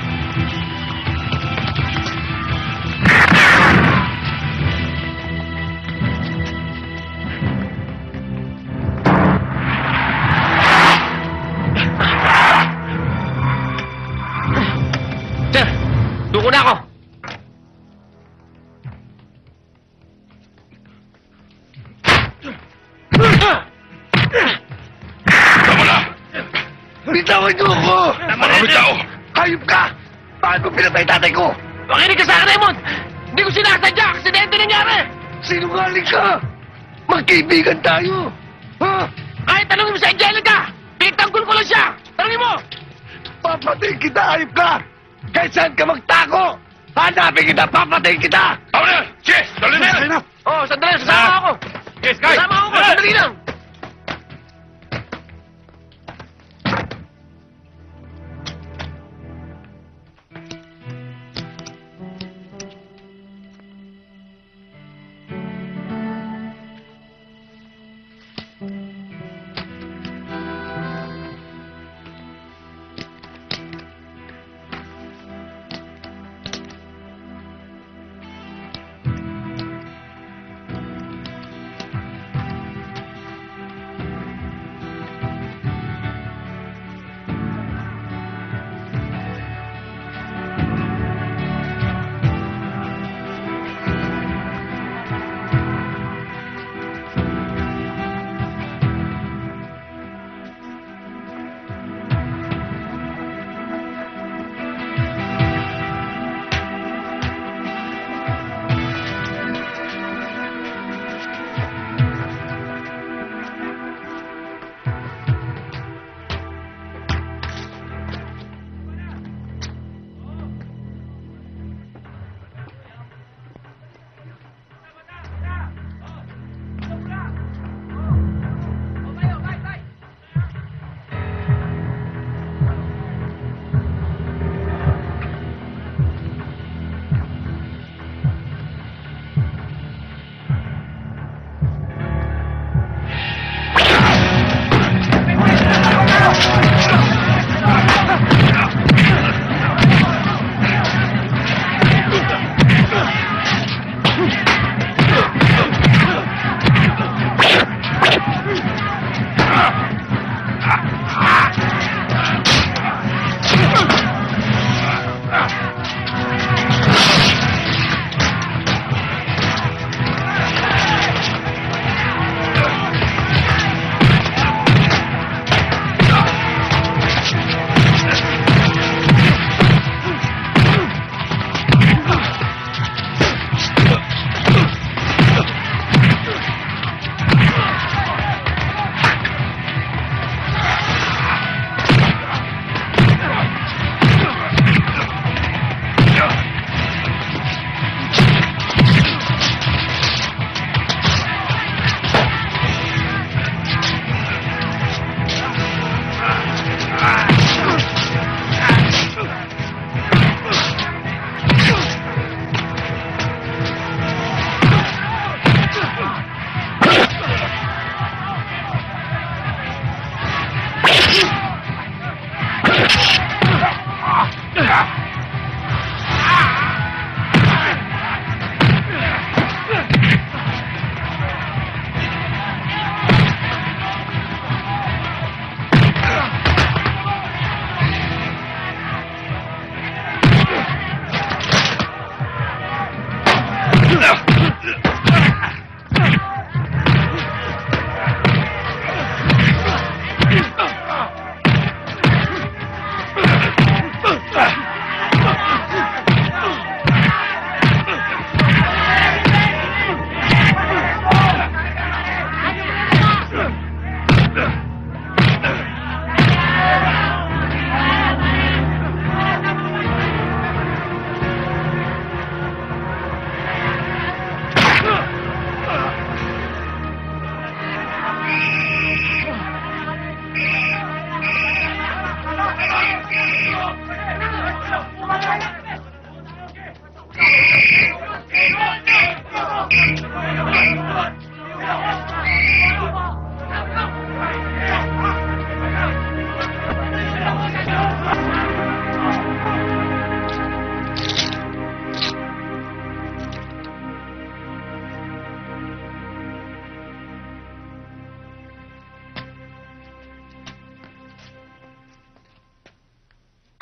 Sir, duko na ako. Tama na! Bitawan niyo ako! Tama na, bitaw! Hayop ka! Bakit mo pinatay tatay ko? Makinig ka sa akin, Raymond! Hindi ko sinasadya! Aksidente nangyari! Sinungaling ka! Magkaibigan tayo! Ha? Kahit tanongin mo sa Angelica! Pitanggol ko lang siya! Tanongin mo! Papatayin kita, hayop ka! Kahit saan ka magtako! Hanapin kita, papatayin kita! Tama na! Yes! Dali na! Sa'yo na! Oh, sandali, sasama ako! Yes, guys! Sasama ako, Ah! sandali lang!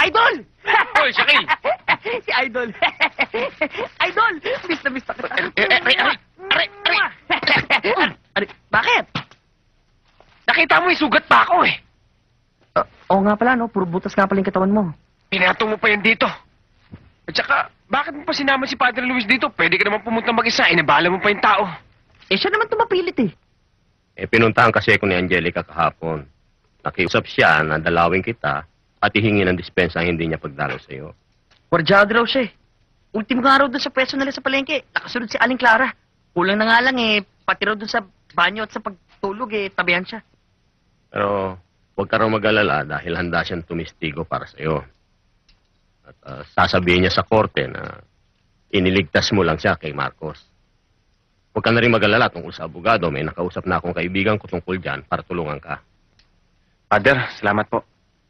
Idol! Hoy, Shakil! Si Idol. Idol! Miss na miss na kita. Eh, eh, aray, aray, aray, aray. Aray, bakit? Nakita mo, isugat pa ako eh. Uh, oo nga pala, no? Puro butas nga pala yung katawan mo. Pinatong mo pa yan dito. At saka, bakit mo pa sinama si Padre Luis dito? Pwede ka naman pumunta mag-isa, inabala mo pa yung tao. Eh, siya naman tumapilit eh. Eh, pinuntahan kasi ako ni Angelica kahapon. Nakiusap siya na dalawin kita at ihingi ng dispensa ang hindi niya pagdalaw sa iyo. Wardyado raw siya eh. Ultimo nga raw doon sa pwesto nila sa palengke. Nakasunod si Aling Clara. Kulang na nga lang eh. Pati raw doon sa banyo at sa pagtulog eh. Tabihan siya. Pero huwag ka raw mag-alala dahil handa siyang tumistigo para sa iyo. At ah, sasabihin niya sa korte na iniligtas mo lang siya kay Marcos. Huwag ka na rin mag-alala tungkol sa abogado. May nakausap na akong kaibigan ko tungkol dyan para tulungan ka. Father, salamat po.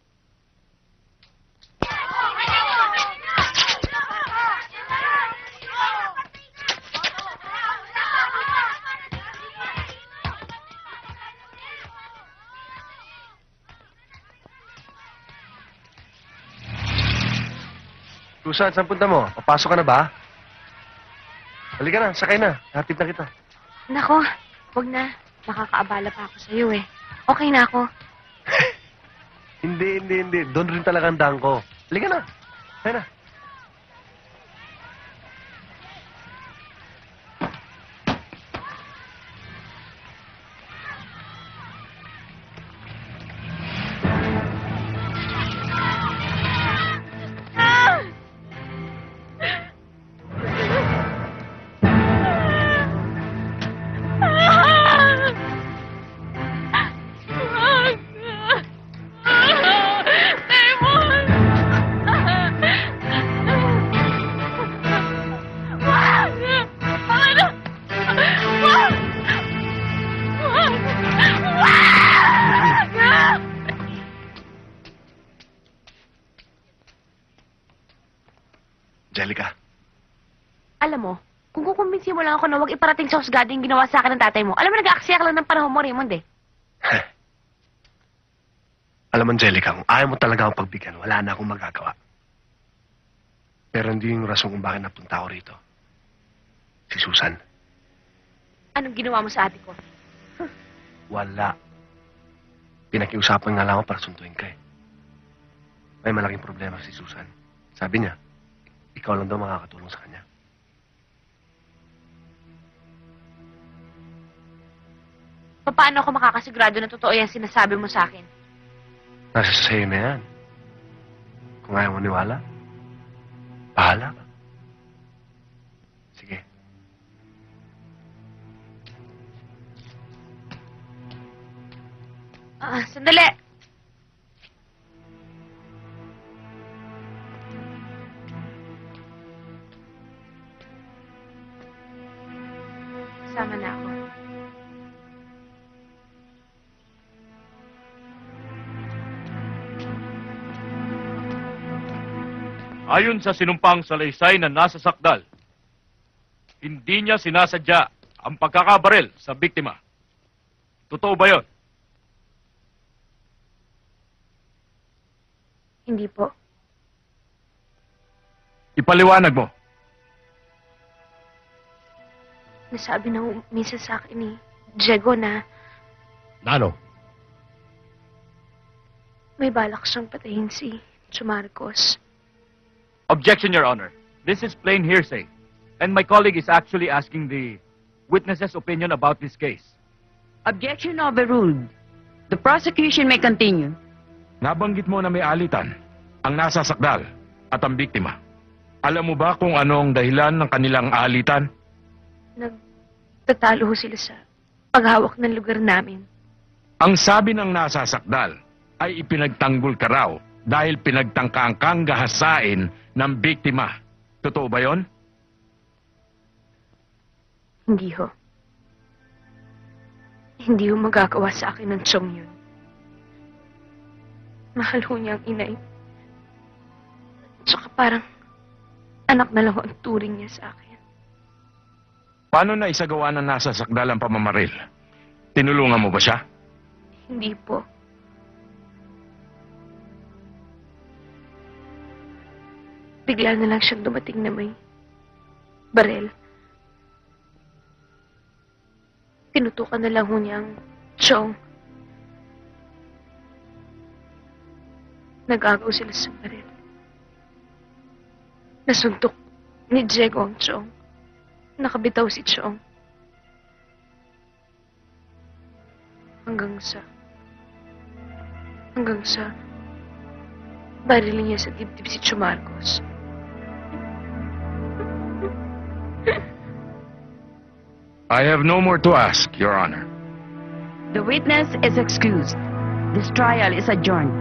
Susan, saan punta mo? Papasok ka na ba? Halika na, sakay na. Hatid na kita. Nako, wag na. Nakakaabala pa ako sa'yo eh. Okay na ako. Hindi, hindi, hindi. Doon rin talaga ang daan ko. Halika na. Kaya na. Angelica. Alam mo, kung kukumbinsin mo lang ako na huwag iparating sa husgado yung ginawa sa akin ng tatay mo, alam mo, nag-aaksaya ka lang ng panahon mo, Raymond eh. Alam mo, Angelica, kung ayaw mo talaga akong pagbigyan, wala na akong magagawa. Pero hindi yung rason kung bakit napunta ako rito. Si Susan. Anong ginawa mo sa ate ko? Wala. Pinakiusapan nga lang ako para suntuin ka eh. May malaking problema si Susan. Sabi niya, ikaw lang daw makakatulong sa kanya. Paano ako makakasigurado na totoo yan sinasabi mo sa akin? Nasa sa'yo na yan. Kung ayaw mo niwala, bahala ka. Sige. Ah, sandali! Sama na ako. Ayon sa sinumpang salaysay na nasa sakdal, hindi niya sinasadya ang pagkakabaril sa biktima. Totoo ba yon? Hindi po. Ipaliwanag mo. Nasabi na minsan sa akin ni Diego na Nano? may balak siyang patayin si Marcos. Objection, Your Honor. This is plain hearsay. And my colleague is actually asking the witness's opinion about this case. Objection overruled. The prosecution may continue. Nabanggit mo na may alitan, ang nasa sakdal at ang biktima. Alam mo ba kung ano ang dahilan ng kanilang alitan? Nagtatalo ho sila sa paghawak ng lugar namin. Ang sabi ng nasa sakdal ay ipinagtanggol ka raw dahil pinagtangkaan kang gahasain ng biktima. Totoo ba yon? Hindi ho. Hindi ho magagawa sa akin ng tiyong yun. Mahal ho niya ang inay. Tsaka parang anak na lang ho ang turing niya sa akin. Paano na isagawa ng nasa sakdal ang pamamaril? Tinulungan mo ba siya? Hindi po. bigla na lang siyang dumating na may barel. Tinutukan na lang ho niyang Chong. Nag-agaw sila sa baril. Nasuntok ni Diego ang Chong. Nakabitaw si Chong. Hanggang sa... Hanggang sa... barilin niya sa dibdib si Cho Marcos. I have no more to ask, Your Honor. The witness is excused. This trial is adjourned.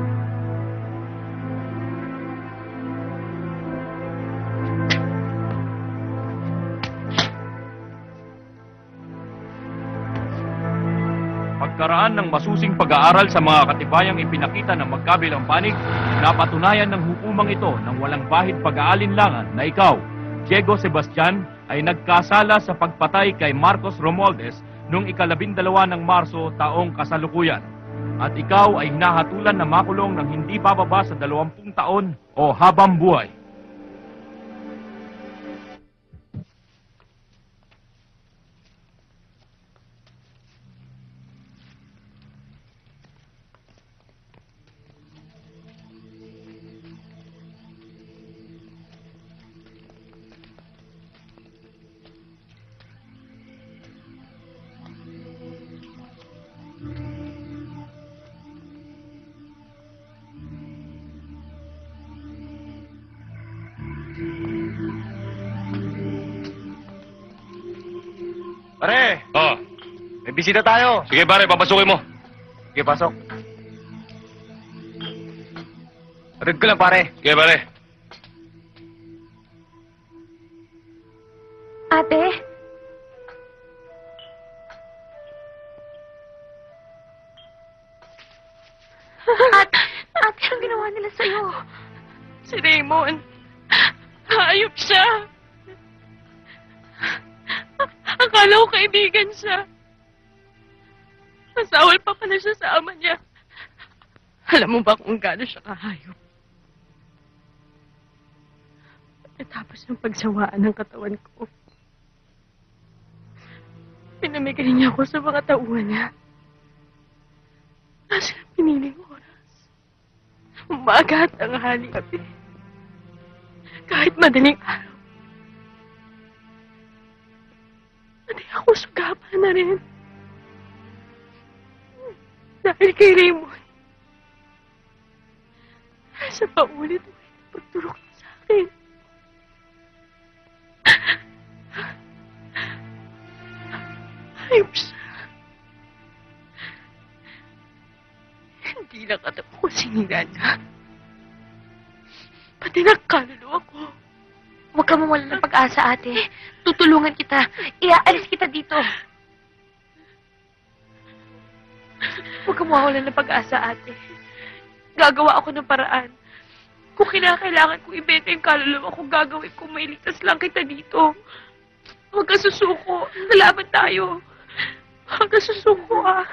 Pagkaraan ng masusing pag-aaral sa mga katibayang ipinakita ng magkabilang panig, napatunayan ng hukumang ito ng walang bahid pag-aalinlangan na ikaw, Diego Sebastian, ay nagkasala sa pagpatay kay Marcos Romualdez noong ikalabindalawa ng Marso taong kasalukuyan. At ikaw ay hinahatulan na makulong ng hindi bababa sa dalawampung taon o habang buhay. Pare! Oh, May bisita tayo. sige pare, papasukin mo. Sige, pasok. Red ko lang, pare. Sige pare. Ate? Ate, ate, anong ginawa nila sa'yo? Si Raymond. Hayop siya. Akala ko kaibigan siya. Masawal pa pala siya sa ama niya. Alam mo ba kung gaano siya kahayop? Pagkatapos ng pagsawaan ng katawan ko, pinamigay niya ako sa mga tauhan niya. Nasa piniling oras. Umaga at tanghali gabi. Kahit madaling araw. Pati ako sugapan na rin. Dahil kay Raymond. Sa paulit-ulit na pagturok niya sa akin. Ayop siya. Hindi lang katapos ko sinira niya. Pati nagkaluluwa ko. Huwag ka mawala ng pag-asa, ate. Tutulungan kita. Iaalis kita dito. Huwag ka mawala ng pag-asa, ate. Gagawa ako ng paraan. Kung kinakailangan kong ibenta yung kaluluwa ko, gagawin ko mailigtas lang kita dito. Huwag ka susuko. Lalaban tayo. Huwag ka susuko, ah.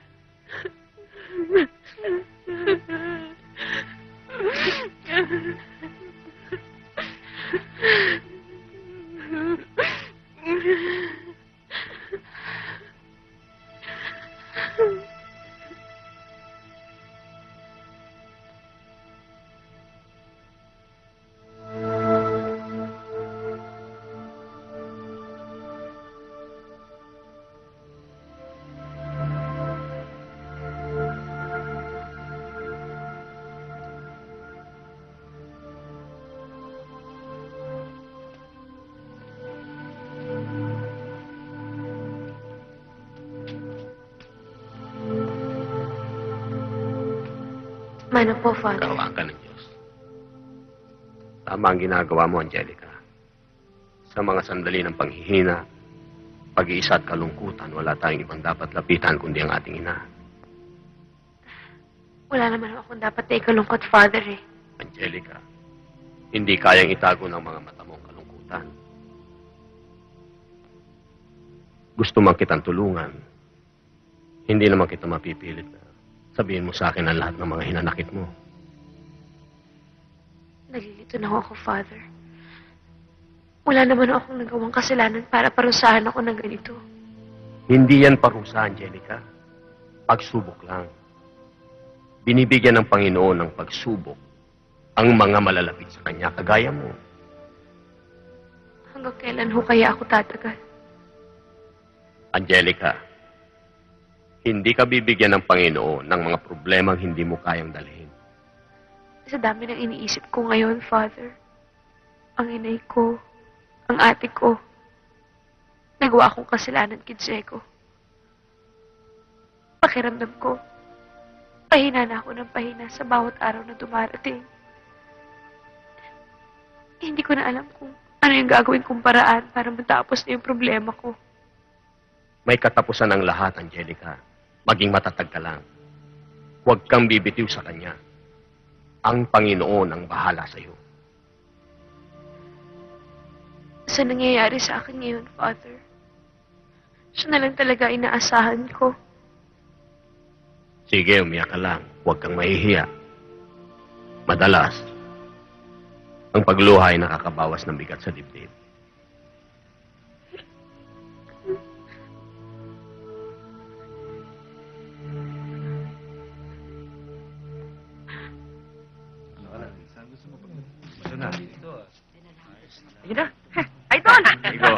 Mano po, Father? Kaawaan ka ng Diyos. Tama ang ginagawa mo, Angelica. Sa mga sandali ng panghihina, pag-iisa at kalungkutan, wala tayong ibang dapat lapitan kundi ang ating ina. Wala naman akong dapat na ikalungkot, Father, eh. Angelica, hindi kayang itago ng mga mata mo ang kalungkutan. Gusto man kitang tulungan, hindi naman kita mapipilit na sabihin mo sa akin ang lahat ng mga hinanakit mo. Nalilito na ako, Father. Wala naman akong nagawang kasalanan para parusahan ako ng ganito. Hindi yan parusa, Angelica. Pagsubok lang. Binibigyan ng Panginoon ng pagsubok ang mga malalapit sa Kanya, kagaya mo. Hanggang kailan ho kaya ako tatagal? Angelica, hindi ka bibigyan ng Panginoon ng mga problemang hindi mo kayang dalhin. Sa dami ng iniisip ko ngayon, Father, ang inay ko, ang ate ko, nagawa akong kasalanan kay Diego. Pakiramdam ko, pahina na ako ng pahina sa bawat araw na dumarating. Hindi ko na alam kung ano yung gagawin kong paraan para matapos na yung problema ko. May katapusan ang lahat, Angelica. Maging matatag ka lang. Huwag kang bibitiw sa Kanya. Ang Panginoon ang bahala sa iyo. Sa nangyayari sa akin ngayon, Father, siya na lang talaga inaasahan ko. Sige, umiyak ka lang. Huwag kang mahihiya. Madalas, ang pagluha ay nakakabawas ng bigat sa dibdib. Ayun na. Ay, Ton! Ikaw.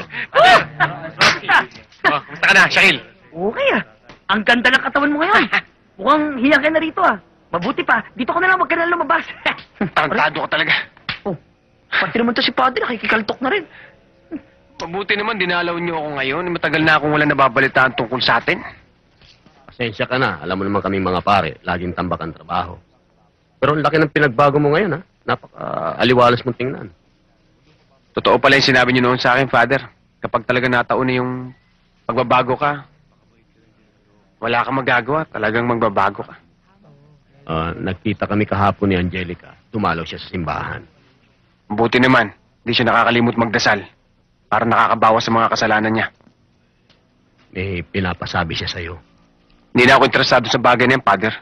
Oh, kumusta ka na, Shaquille? Okay ah. Ang ganda ng katawan mo ngayon. Mukhang hiya ka na rito ah. Mabuti pa, dito ka na lang, wag ka na lumabas. Tarantado ka talaga. Oh, pati naman to si Padre, nakikikaltok na rin. Mabuti naman, dinalaw niyo ako ngayon. Matagal na akong wala nababalitaan tungkol sa atin. Pasensya ka na. Alam mo naman kaming mga pare, laging tambak ang trabaho. Pero ang laki ng pinagbago mo ngayon, ha? Napaka-aliwalas mong tingnan. Totoo pala yung sinabi niyo noon sa akin, Father. Kapag talaga nataon na yung pagbabago ka, wala kang magagawa. Talagang magbabago ka. Ah, nagkita kami kahapon ni Angelica. Dumalaw siya sa simbahan. Mabuti naman, hindi siya nakakalimot magdasal para nakakabawas sa mga kasalanan niya. May pinapasabi siya sa'yo. Hindi na ako interesado sa bagay na yan, Father.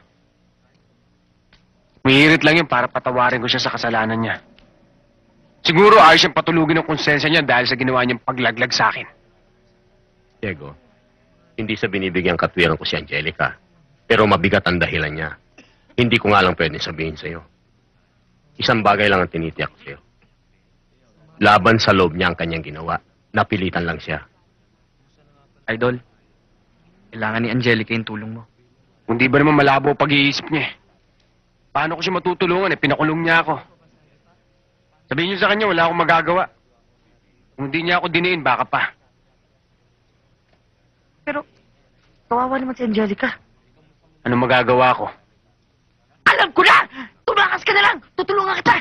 Mihirit lang yun para patawarin ko siya sa kasalanan niya. Siguro ayos siyang patulugin ng konsensya niya dahil sa ginawa niyang paglaglag sa akin. Diego, hindi sa binibigyan katwiran ko si Angelica. Pero mabigat ang dahilan niya. Hindi ko nga lang pwede sabihin sa'yo. Isang bagay lang ang tinitiyak ko sa'yo. Laban sa loob niya ang kanyang ginawa. Napilitan lang siya. Idol, kailangan ni Angelica yung tulong mo. Kung di ba naman malabo ang pag-iisip niya eh. Paano ko siya matutulungan eh? Pinakulong niya ako. Sabihin niyo sa kanya, wala akong magagawa. Kung di niya ako diniin, baka pa. Pero, kawawa naman si Angelica. Ano magagawa ko? Alam ko na! Tumakas ka na lang! Tutulungan kita!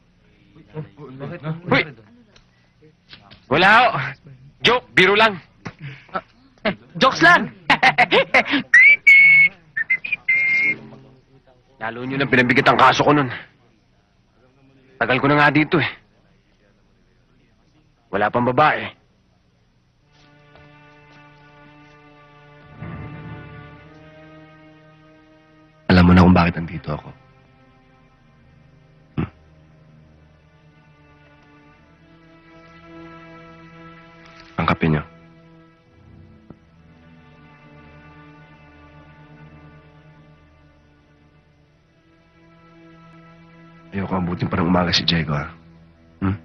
Uy! Wala ako. Joke, biro lang. Jokes lang! Lalo niyo nang pinabigat ang kaso ko nun. Tagal ko na nga dito eh. Wala pang babae. Alam mo na kung bakit nandito ako. Hmm. Angkapin niyo. Ayoko abutin pa ng umaga si Diego, ha? Hmm?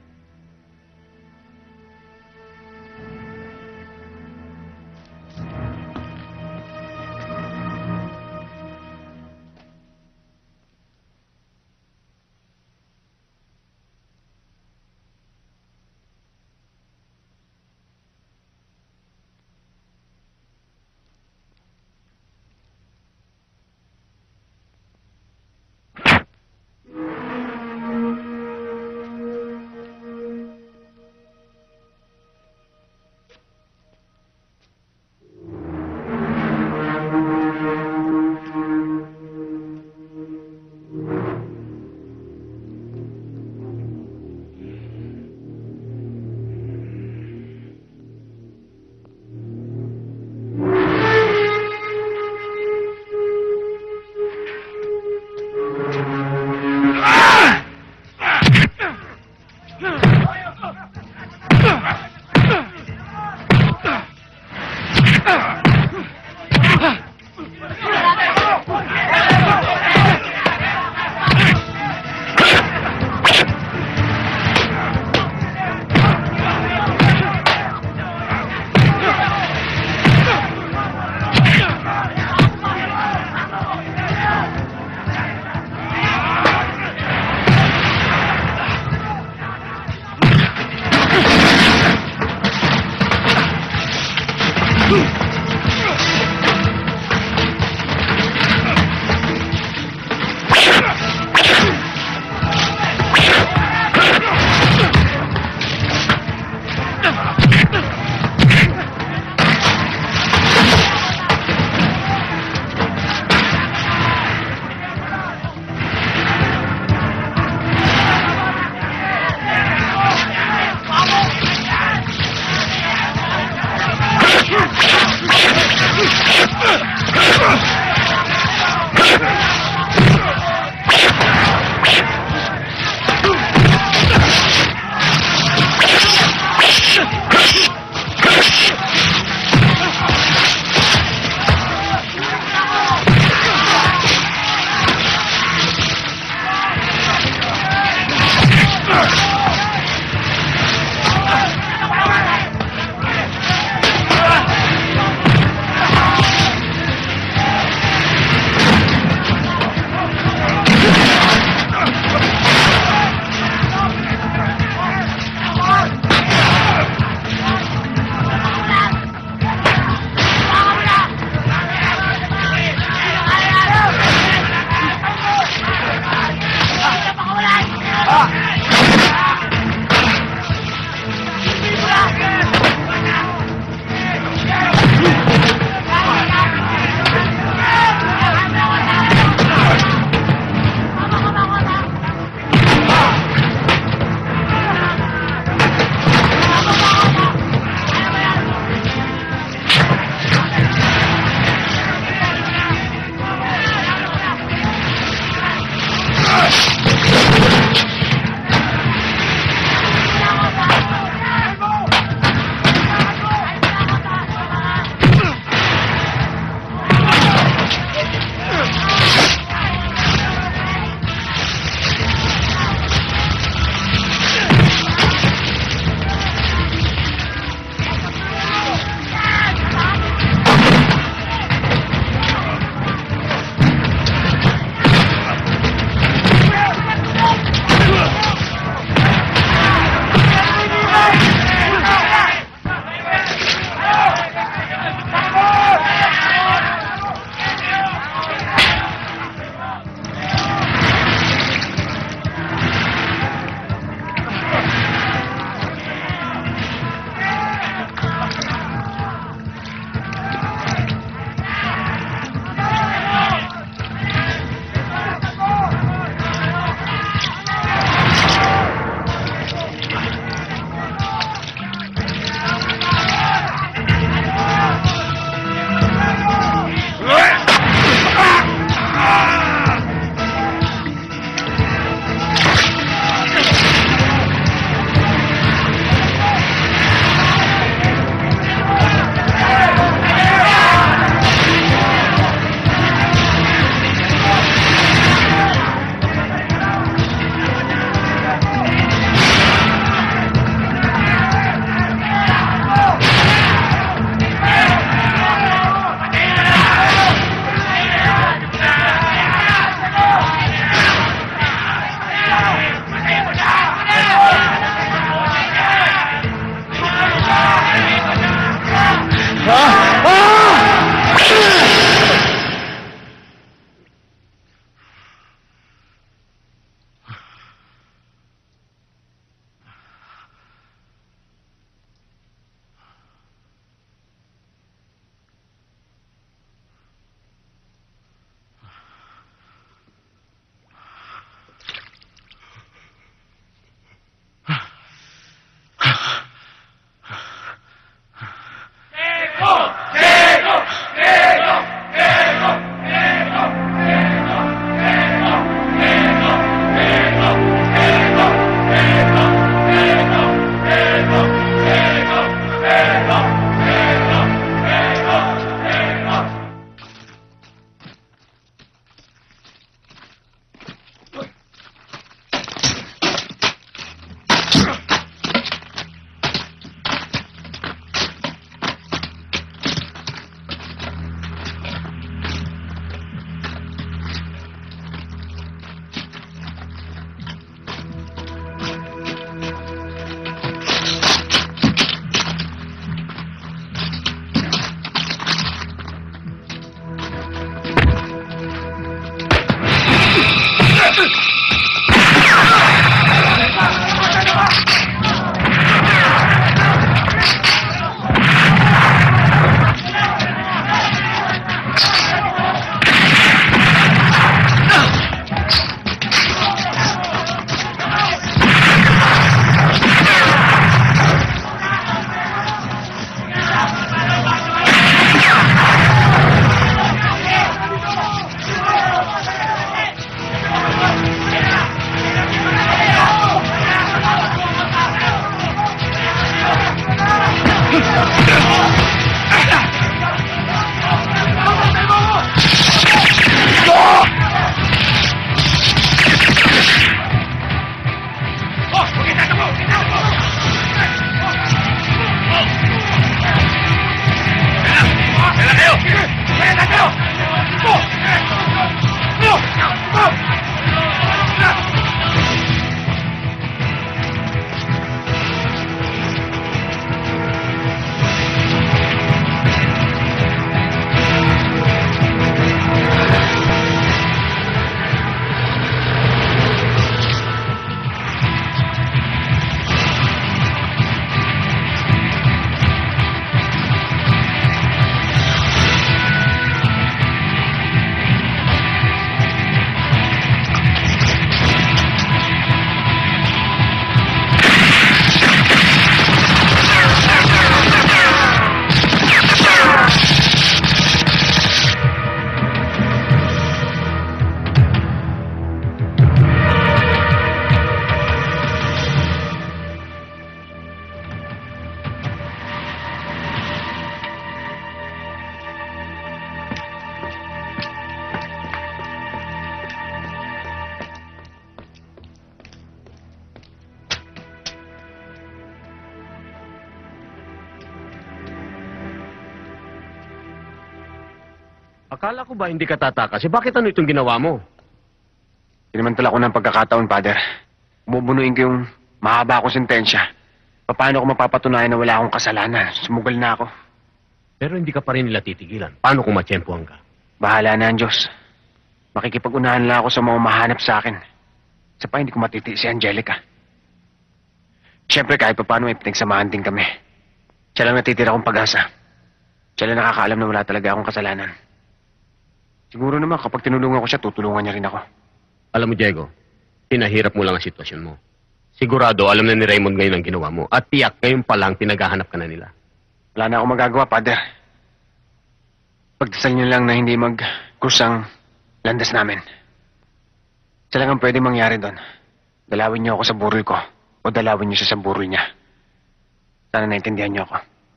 Akala ko ba hindi ka tatakas? Eh, bakit ano itong ginawa mo? Pinamantala ko ng pagkakataon, Father. Bumubunuin ko yung mahaba akong sentensya. Paano ko mapapatunayan na wala akong kasalanan? Sumugal na ako. Pero hindi ka pa rin nila titigilan. Paano kung matsyempohan ka? Bahala na ang Diyos. Makikipag-unahan lang ako sa mga mahanap sa akin. Sa pa, hindi ko matiti si Angelica. Siyempre, kahit pa paano, may pinagsamahan din kami. Siya lang natitira kong pag-asa. Siya lang nakakaalam na wala talaga akong kasalanan. Siguro naman, kapag tinulungan ko siya, tutulungan niya rin ako. Alam mo, Diego, pinahirap mo lang ang sitwasyon mo. Sigurado, alam na ni Raymond ngayon ang ginawa mo. At tiyak, ngayon pa lang, pinaghahanap ka na nila. Wala na akong magagawa, Father. Pagdasal niyo lang na hindi mag-kusang landas namin. Siya lang ang pwede mangyari doon. Dalawin niyo ako sa burol ko o dalawin niyo siya sa burol niya. Sana naintindihan niyo ako.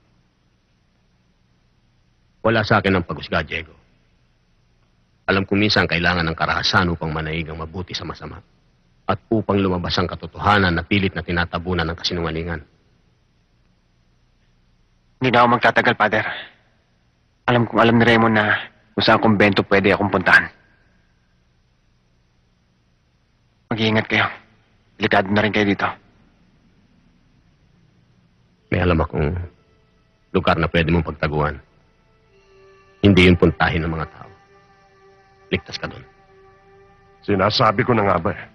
Wala sa akin ang pag-usga, Diego. Alam ko minsan kailangan ng karahasan upang manaig ang mabuti sa masama. At upang lumabas ang katotohanan na pilit na tinatabunan ng kasinungalingan. Hindi na ako magtatagal, Father. Alam kong alam ni Raymond na kung saan kumbento pwede akong puntahan. Mag-iingat kayo. Delikado na rin kayo dito. May alam akong lugar na pwede mong pagtaguan. Hindi yun puntahin ng mga tao. Ligtas ka doon. Sinasabi ko na nga ba eh.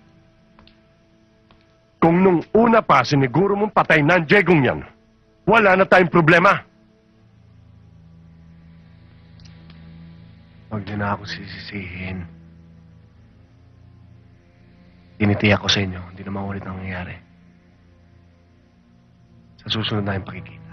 Kung nung una pa siniguro mong patay na ang Diegong yan, wala na tayong problema. Huwag niyo na ako sisisihin. Tinitiyak ko sa inyo, hindi na maulit ang nangyayari. Sa susunod na yung pakikita.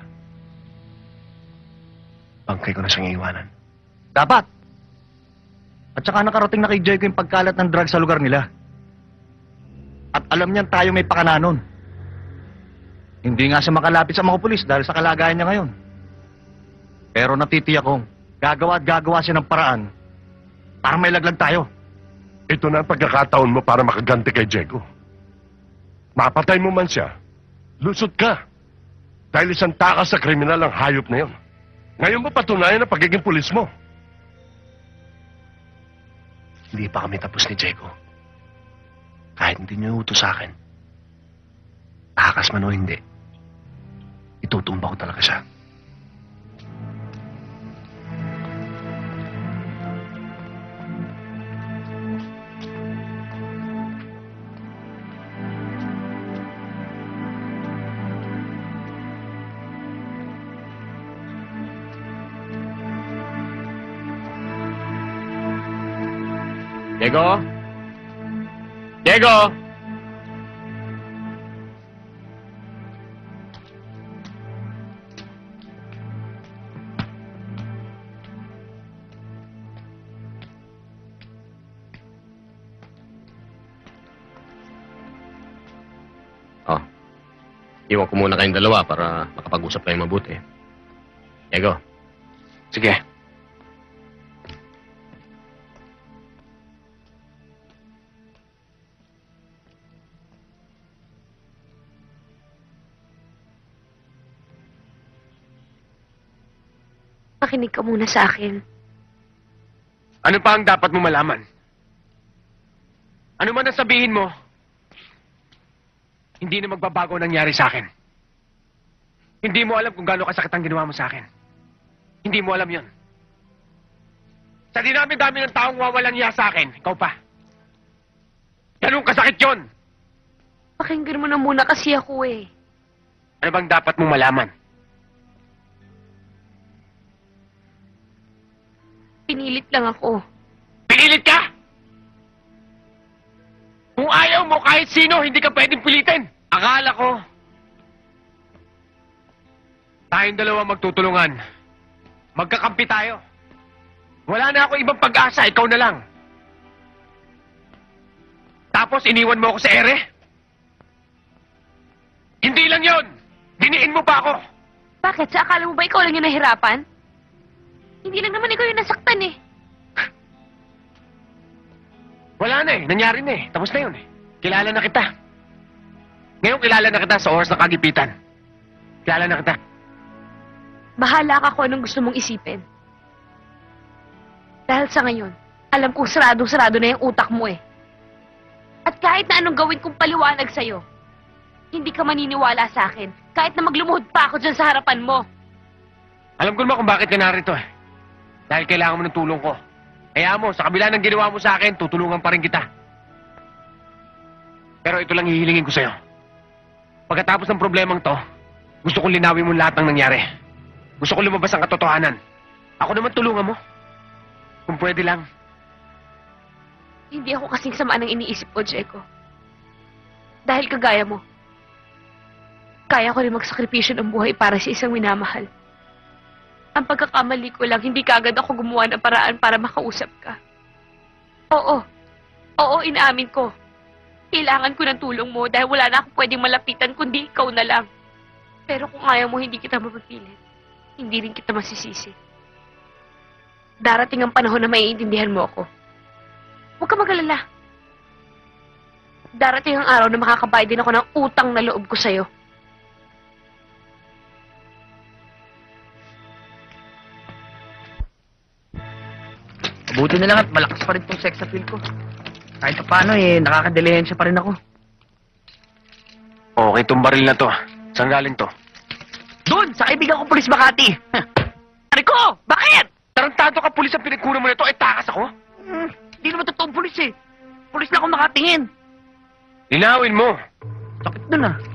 Bangkay ko na siyang iiwanan. Dapat! At saka nakarating na kay Diego yung pagkalat ng drugs sa lugar nila. At alam niyan tayo may pakananon. Hindi nga siya makalapit sa mga pulis dahil sa kalagayan niya ngayon. Pero natitiyak kong gagawa at gagawa siya ng paraan para may laglag tayo. Ito na ang pagkakataon mo para makaganti kay Diego. Mapatay mo man siya, lusot ka. Dahil isang takas sa kriminal ang hayop na yun. Ngayon mo patunayan ang pagiging pulis mo. Hindi pa kami tapos ni Diego. Kahit hindi niyo utos sa akin. Takas man o hindi. Itutumba ko talaga siya. Diego? Diego! Oh. Iwan ko muna kayong dalawa para makapag-usap kayo mabuti. Diego. Sige. Makinig ka muna sa akin. Ano pa ang dapat mo malaman? Ano man ang sabihin mo, hindi na magbabago ang nangyari sa akin. Hindi mo alam kung gaano kasakit ang ginawa mo sa akin. Hindi mo alam yon. Sa dinami-dami ng taong wawalang iya sa akin, ikaw pa. Ganun kasakit yon. Pakinggan mo na muna kasi ako eh. Ano bang dapat mong malaman? Pinilit lang ako. Pinilit ka? Kung ayaw mo kahit sino, hindi ka pwedeng pilitin. Akala ko, tayong dalawa magtutulungan. Magkakampi tayo. Wala na ako ibang pag-asa, ikaw na lang. Tapos iniwan mo ako sa ere? Hindi lang yon. Diniin mo pa ako. Bakit? Sa akala mo ba ikaw lang yung nahirapan? Hindi lang naman ikaw yung nasaktan eh. Wala na eh. Nangyari na eh. Tapos na yun eh. Kilala na kita. Ngayon kilala na kita sa oras ng kagipitan. Kilala na kita. Bahala ka kung anong gusto mong isipin. Dahil sa ngayon, alam kong sarado-sarado na yung utak mo eh. At kahit na anong gawin kong paliwanag sa'yo, hindi ka maniniwala sa akin. Kahit na maglumuhod pa ako dyan sa harapan mo. Alam ko naman kung bakit ka narito eh. Dahil kailangan mo ng tulong ko. Kaya mo, sa kabila ng ginawa mo sa akin, tutulungan pa rin kita. Pero ito lang hihilingin ko sa'yo. Pagkatapos ng problemang to, gusto kong linawin mo lahat ng nangyari. Gusto ko lumabas ang katotohanan. Ako naman tulungan mo. Kung pwede lang. Hindi ako kasing sama ng iniisip ko, Jeko. Dahil kagaya mo, kaya ko rin magsakripisyo ng buhay para sa isang minamahal. Ang pagkakamali ko lang, hindi kaagad ako gumawa ng paraan para makausap ka. Oo. Oo, inaamin ko. Kailangan ko ng tulong mo dahil wala na akong pwedeng malapitan kundi ikaw na lang. Pero kung ayaw mo, hindi kita mapapilit. Hindi rin kita masisisi. Darating ang panahon na maiintindihan mo ako. Huwag ka mag-alala. Darating ang araw na makakabayad din ako ng utang na loob ko sa'yo. Buti na lang at malakas pa rin tong sex appeal ko. Kahit paano eh, nakakadilihensya pa rin ako. Okay, itong baril na to. Saan galing to? Doon! Sa kaibigan ko, Pulis Makati! Ari ko! Bakit? Tarantado ka, pulis ang pinagkunan mo na to. Eh, takas ako? Hmm, hindi naman totoong pulis eh. Pulis na ako nakatingin. Linawin mo. Sakit dun ah.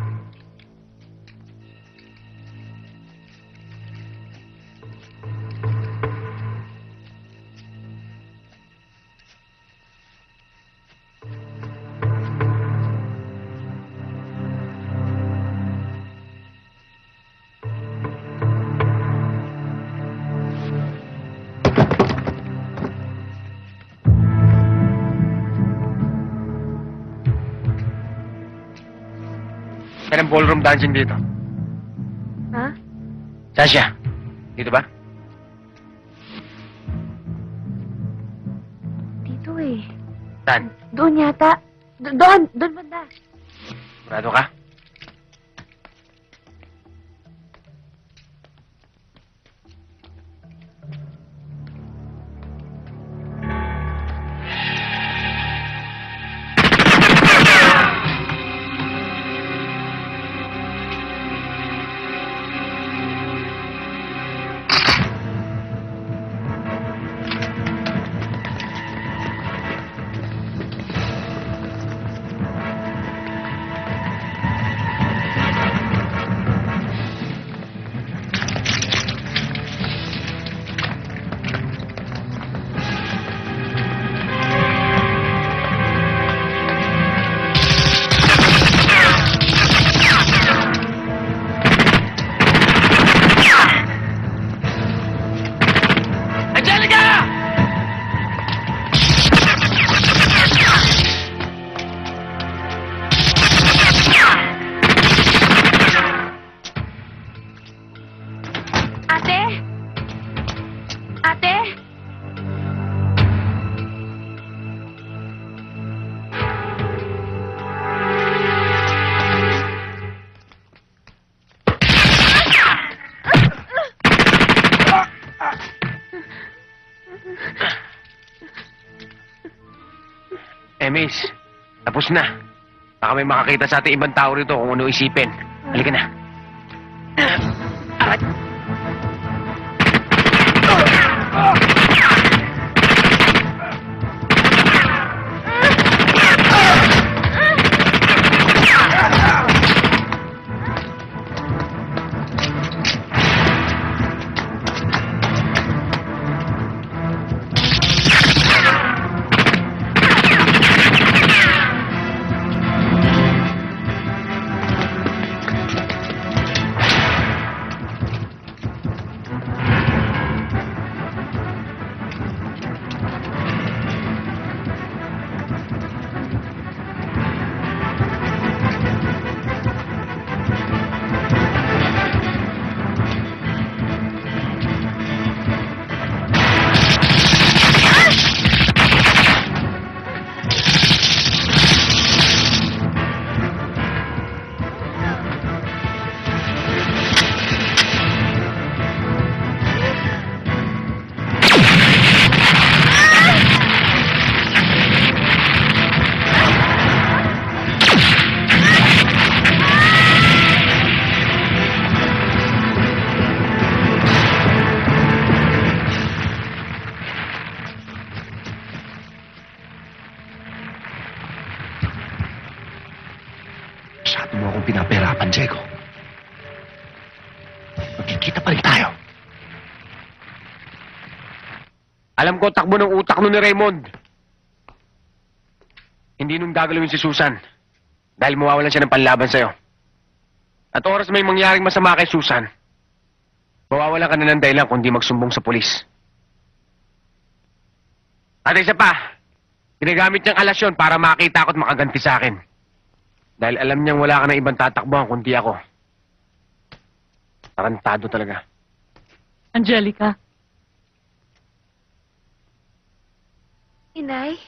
Yan ang ballroom dancing dito. Ha? Sasha, dito ba? Dito eh. Saan? Doon yata. Do- doon! Doon banda. Sigurado ka? Eh, Miss, tapos na. Baka may makakita sa ating ibang tao rito kung ano isipin. Halika na. Aray! Masyado mo akong pinapahirapan, Diego. Magkikita pa rin tayo. Alam ko, takbo ng utak nun ni Raymond. Hindi nun gagalawin si Susan. Dahil mawawalan siya ng panlaban sa'yo. At oras may mangyaring masama kay Susan, mawawalan ka na ng dahilan kung di magsumbong sa pulis. At isa pa, ginagamit niyang alasyon para makita ako at makaganti sa akin. Dahil alam niyang wala ka ng ibang tatakbuhan kundi ako. Tarantado talaga. Angelica, Inay?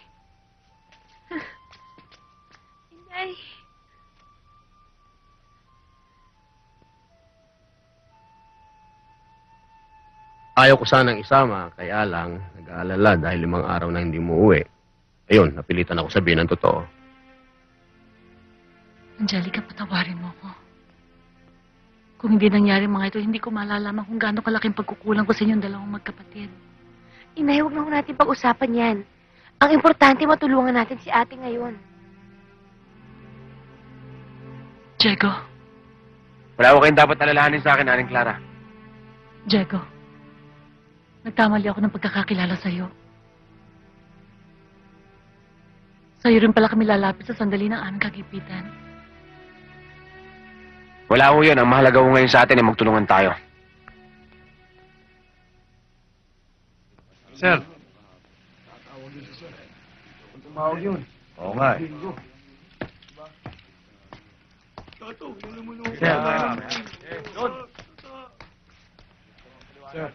Inay? Ayaw ko sanang isama, kaya lang nag-aalala dahil limang araw na hindi mo uwi. Ayun, napilitan ako sabihin ang totoo. Angelica, patawarin mo ko. Kung hindi nangyari mga ito, hindi ko malalaman kung gaano kalaking pagkukulang ko sa inyong dalawang magkapatid. Inay, huwag na ho natin pag-usapan yan. Ang importante, matulungan natin si ate ngayon. Diego, Wala ko kayong dapat alalahanin sa akin, Aling Clara. Diego, nagkamali ako ng pagkakakilala sa'yo. Sa'yo rin pala kami lalapit sa sandali ng aming kagipitan. Wala ko yun. Ang mahalaga ko ngayon sa atin ay magtulungan tayo. Sir. Oo nga eh. Sir. Sir.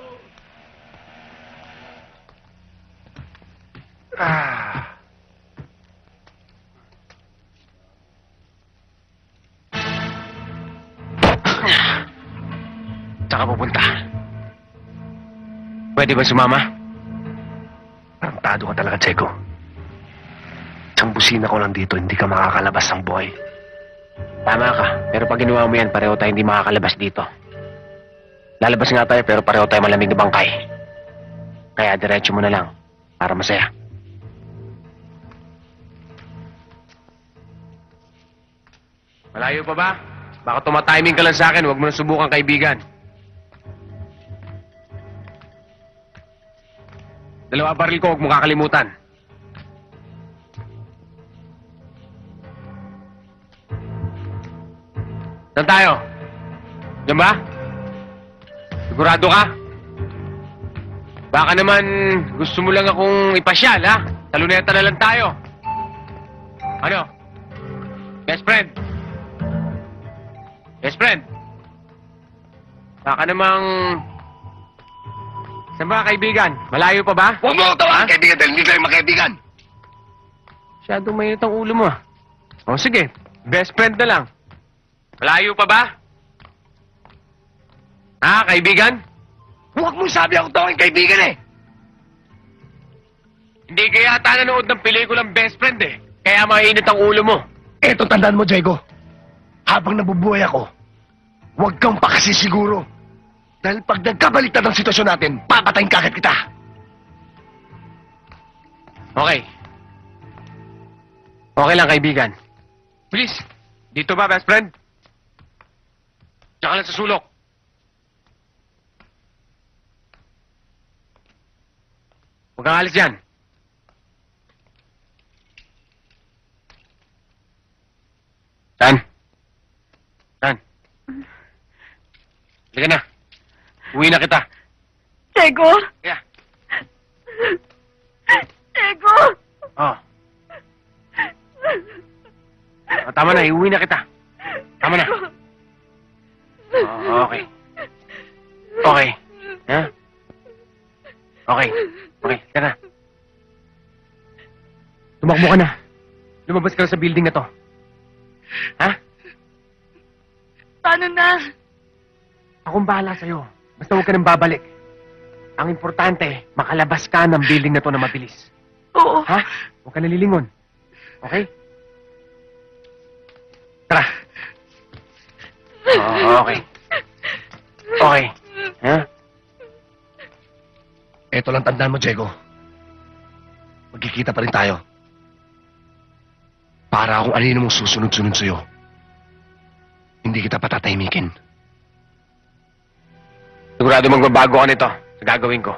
Ah. Saan ka pupunta? Pwede ba sumama? Tarantado ka talaga, Diego. Isang busina ko lang dito, hindi ka makakalabas ng buhay. Tama ka. Pero pag ginawa mo yan, pareho tayo hindi makakalabas dito. Lalabas nga tayo, pero pareho tayo malamig na bangkay. Kaya diretso mo na lang, para masaya. Malayo pa ba? Baka tumatiming ka lang sa akin, huwag mo na subukan, kaibigan. Dalawa baril ko, huwag mo kakalimutan. Saan tayo? Diyan ba? Sigurado ka? Baka naman gusto mo lang akong ipasyal, ha? Sa luneta na lang tayo. Ano? Best friend? Best friend? Baka namang... Saan ba, kaibigan? Malayo pa ba? Huwag mo ako tawagan, kaibigan, dahil hindi tayo magkaibigan. Masyadong mainit ang ulo mo, ah. O, sige. Best friend na lang. Malayo pa ba? Ha, kaibigan? Huwag mo sabi ako tawagin kaibigan eh. Hindi kaya yata nanood ng pelikulang best friend eh. Kaya mainit ang ulo mo. Eto, tandaan mo, Diego. Habang nabubuhay ako, huwag kang pakasisiguro. Dahil pag nagkabaliktad ang sitwasyon natin, papatayin kagad kita. Okay. Okay lang, kaibigan. Please, dito ba, best friend? Diyan ka lang sa sulok. Huwag kang alis dyan. Saan? Saan? Halika na. Uwi na kita. Diego! Yeah. Diego! Oh. Oh, tama na, iuwi na kita. Tama na. Oh, okay. Okay. Ha? Okay. Okay, tara. Tumakbo ka na. Lumabas ka na sa building na to. Ha? Paano na? Akong bahala sa'yo. Basta huwag ka nang babalik. Ang importante, makalabas ka ng building na to na mabilis. Oo. Ha? Huwag ka nalilingon. Okay? Tara. Oh, okay. Okay. Ha? Eto lang tandaan mo, Diego. Magkikita pa rin tayo. Para akong anino mong susunod-sunod sa'yo. hindi kita patatahimikin. Sigurado magbabago ka nito sa gagawin ko.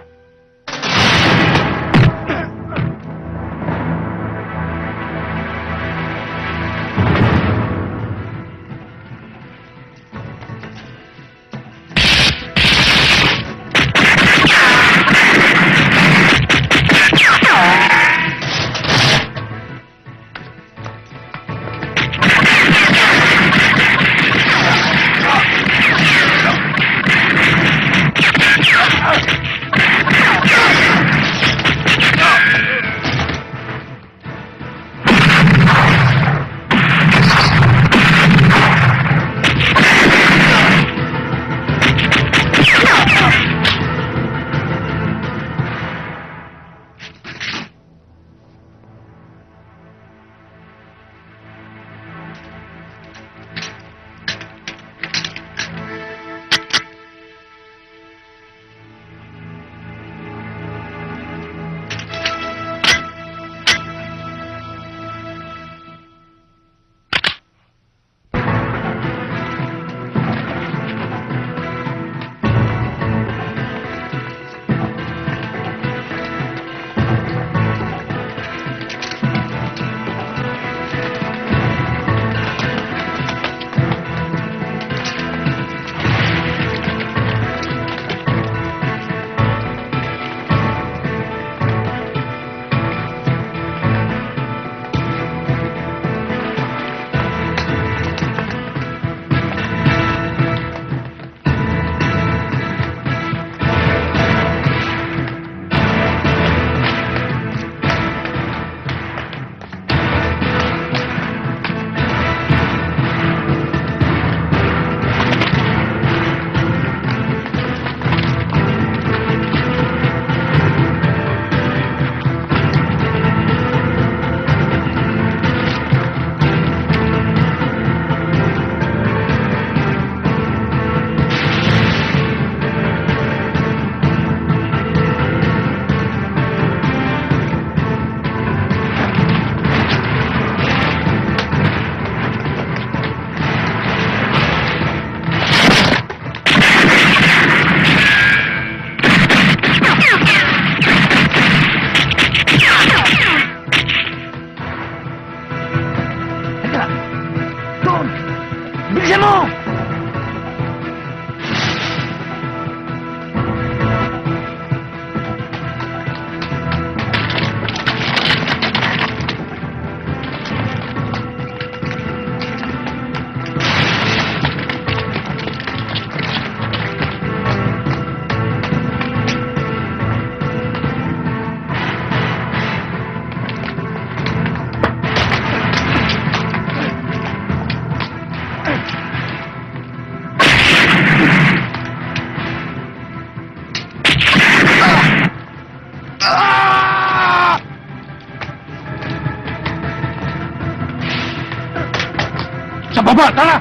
Sa baba, tara!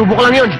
Subok lang yun.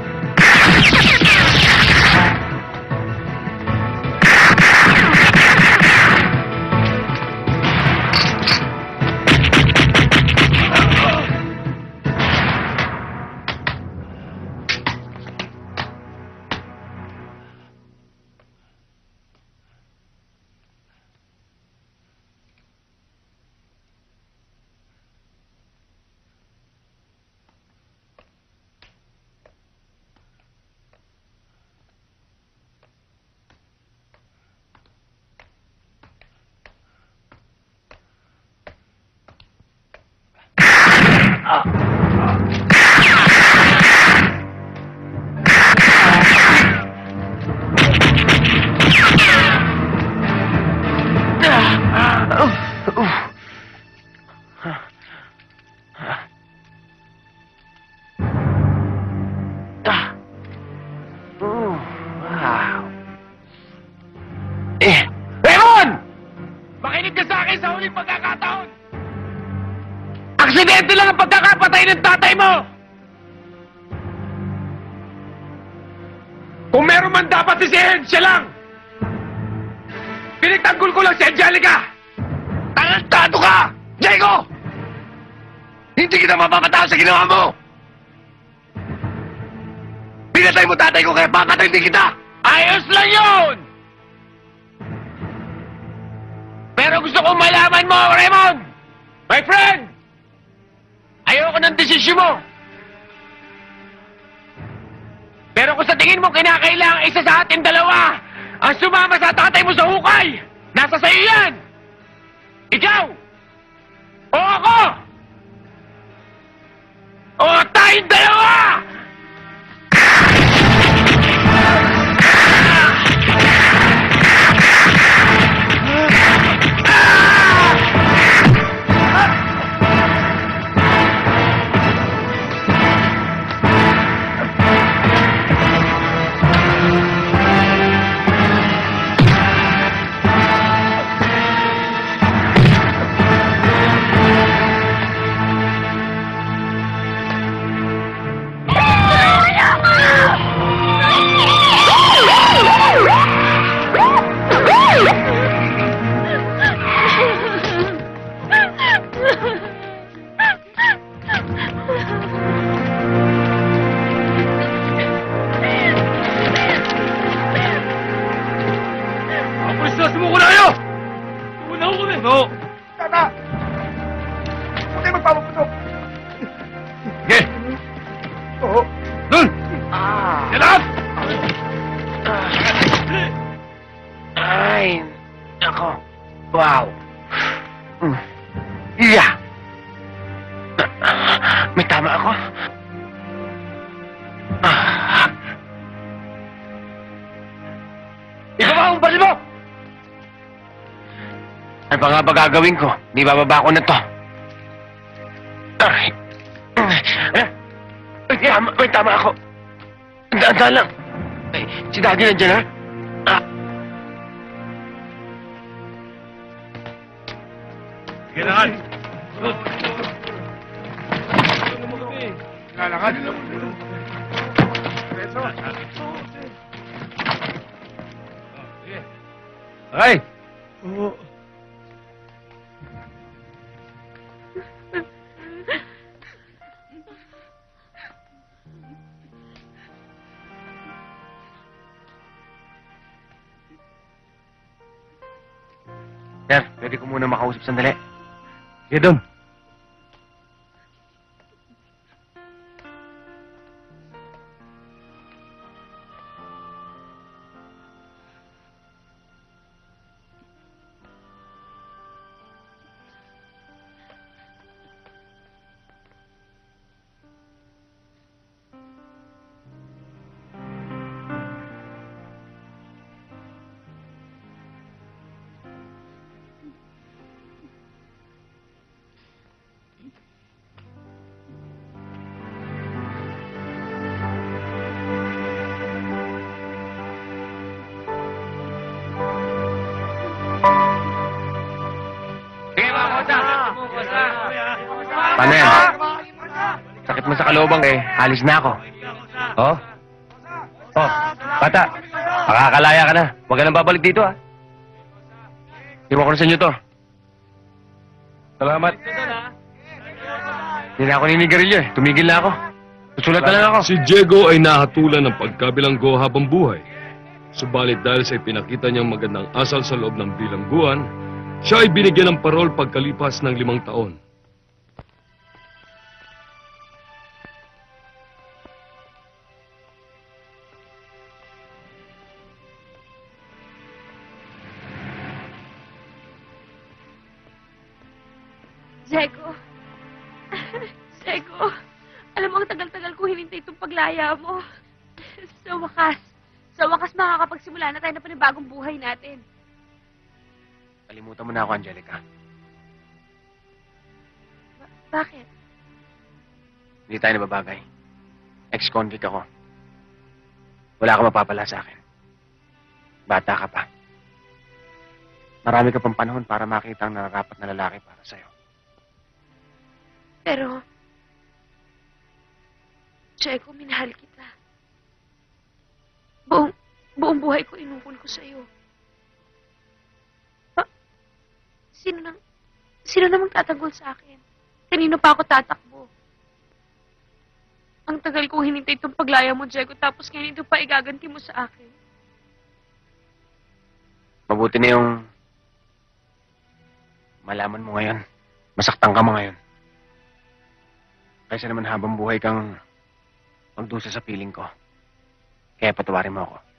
Aksidente lang ang pagkakapatay ng tatay mo! Kung meron man dapat sisihin, siya lang! Pinagtanggol ko lang si Angelica! Talentado ka! Diego! Hindi kita mapapatawad sa ginawa mo! Pinatay mo tatay ko kaya papatay din kita! Ayos lang yun! Pero gusto kong malaman mo, Raymond! My friend! Ayoko ng desisyon mo! Pero kung sa tingin mo kinakailangan isa sa ating dalawa ang sumama sa tatay mo sa hukay, nasa sa'yo yan! Ikaw! O ako! O tayong dalawa! Sumuko na kayo! Sumuko na ako kami! No! Tata! Huwag kayo magpapaputok! Sige! Oo! Doon! Ah! Get up! Ay! Ako! Wow! Iya! May tama ako? Ah! Ikaw ba ang baril mo? Ano pa nga ba gagawin ko? Di bababa ko na to. Ay. Ay, tama, may tama ako. Daan-daan lang. Ay, si Daddy nandiyan, ha? Ah. Sige na, Al. Lalakad. Ay! Oo. Sir, pwede ko muna makausap sandali. Sige, Don. Paano yan? Sa sakit mo sa kalooban eh. Alis na ako. Oh? Oh, bata. Makakalaya ka na. Huwag ka nang babalik dito, ha? Iwan ko na sa inyo to. Salamat. Hindi na ako ninigarilyo eh. Tumigil na ako. Susulat na lang ako. Si Diego ay nahatulan ng pagkabilanggo habang buhay. Subalit dahil sa ipinakita niyang magandang asal sa loob ng bilangguan, siya ay binigyan ng parol pagkalipas ng limang taon. Diego. Diego. Alam mo, ang tagal-tagal ko hinintay itong paglaya mo. Sa wakas. Sa wakas makakapagsimula na tayo na panibagong buhay natin. Kalimutan mo na ako, Angelica. Ba- bakit? Hindi tayo nababagay. Ex-convict ako. Wala ka mapapala sa akin. Bata ka pa. Marami ka pang panahon para makita ang nararapat na lalaki para sa'yo. Pero, Diego, minahal kita. Buong, buong buhay ko inukol ko sa'yo. Pa, sino nang, sino namang tatanggol sa akin? Kanino pa ako tatakbo? Ang tagal kong hinintay itong paglaya mo, Diego, tapos ngayon ito pa igaganti mo sa akin. Mabuti na yung malaman mo ngayon. Masaktan ka mo ngayon. Kaysa naman habang buhay kang magdusa sa piling ko. Kaya patawarin mo ako.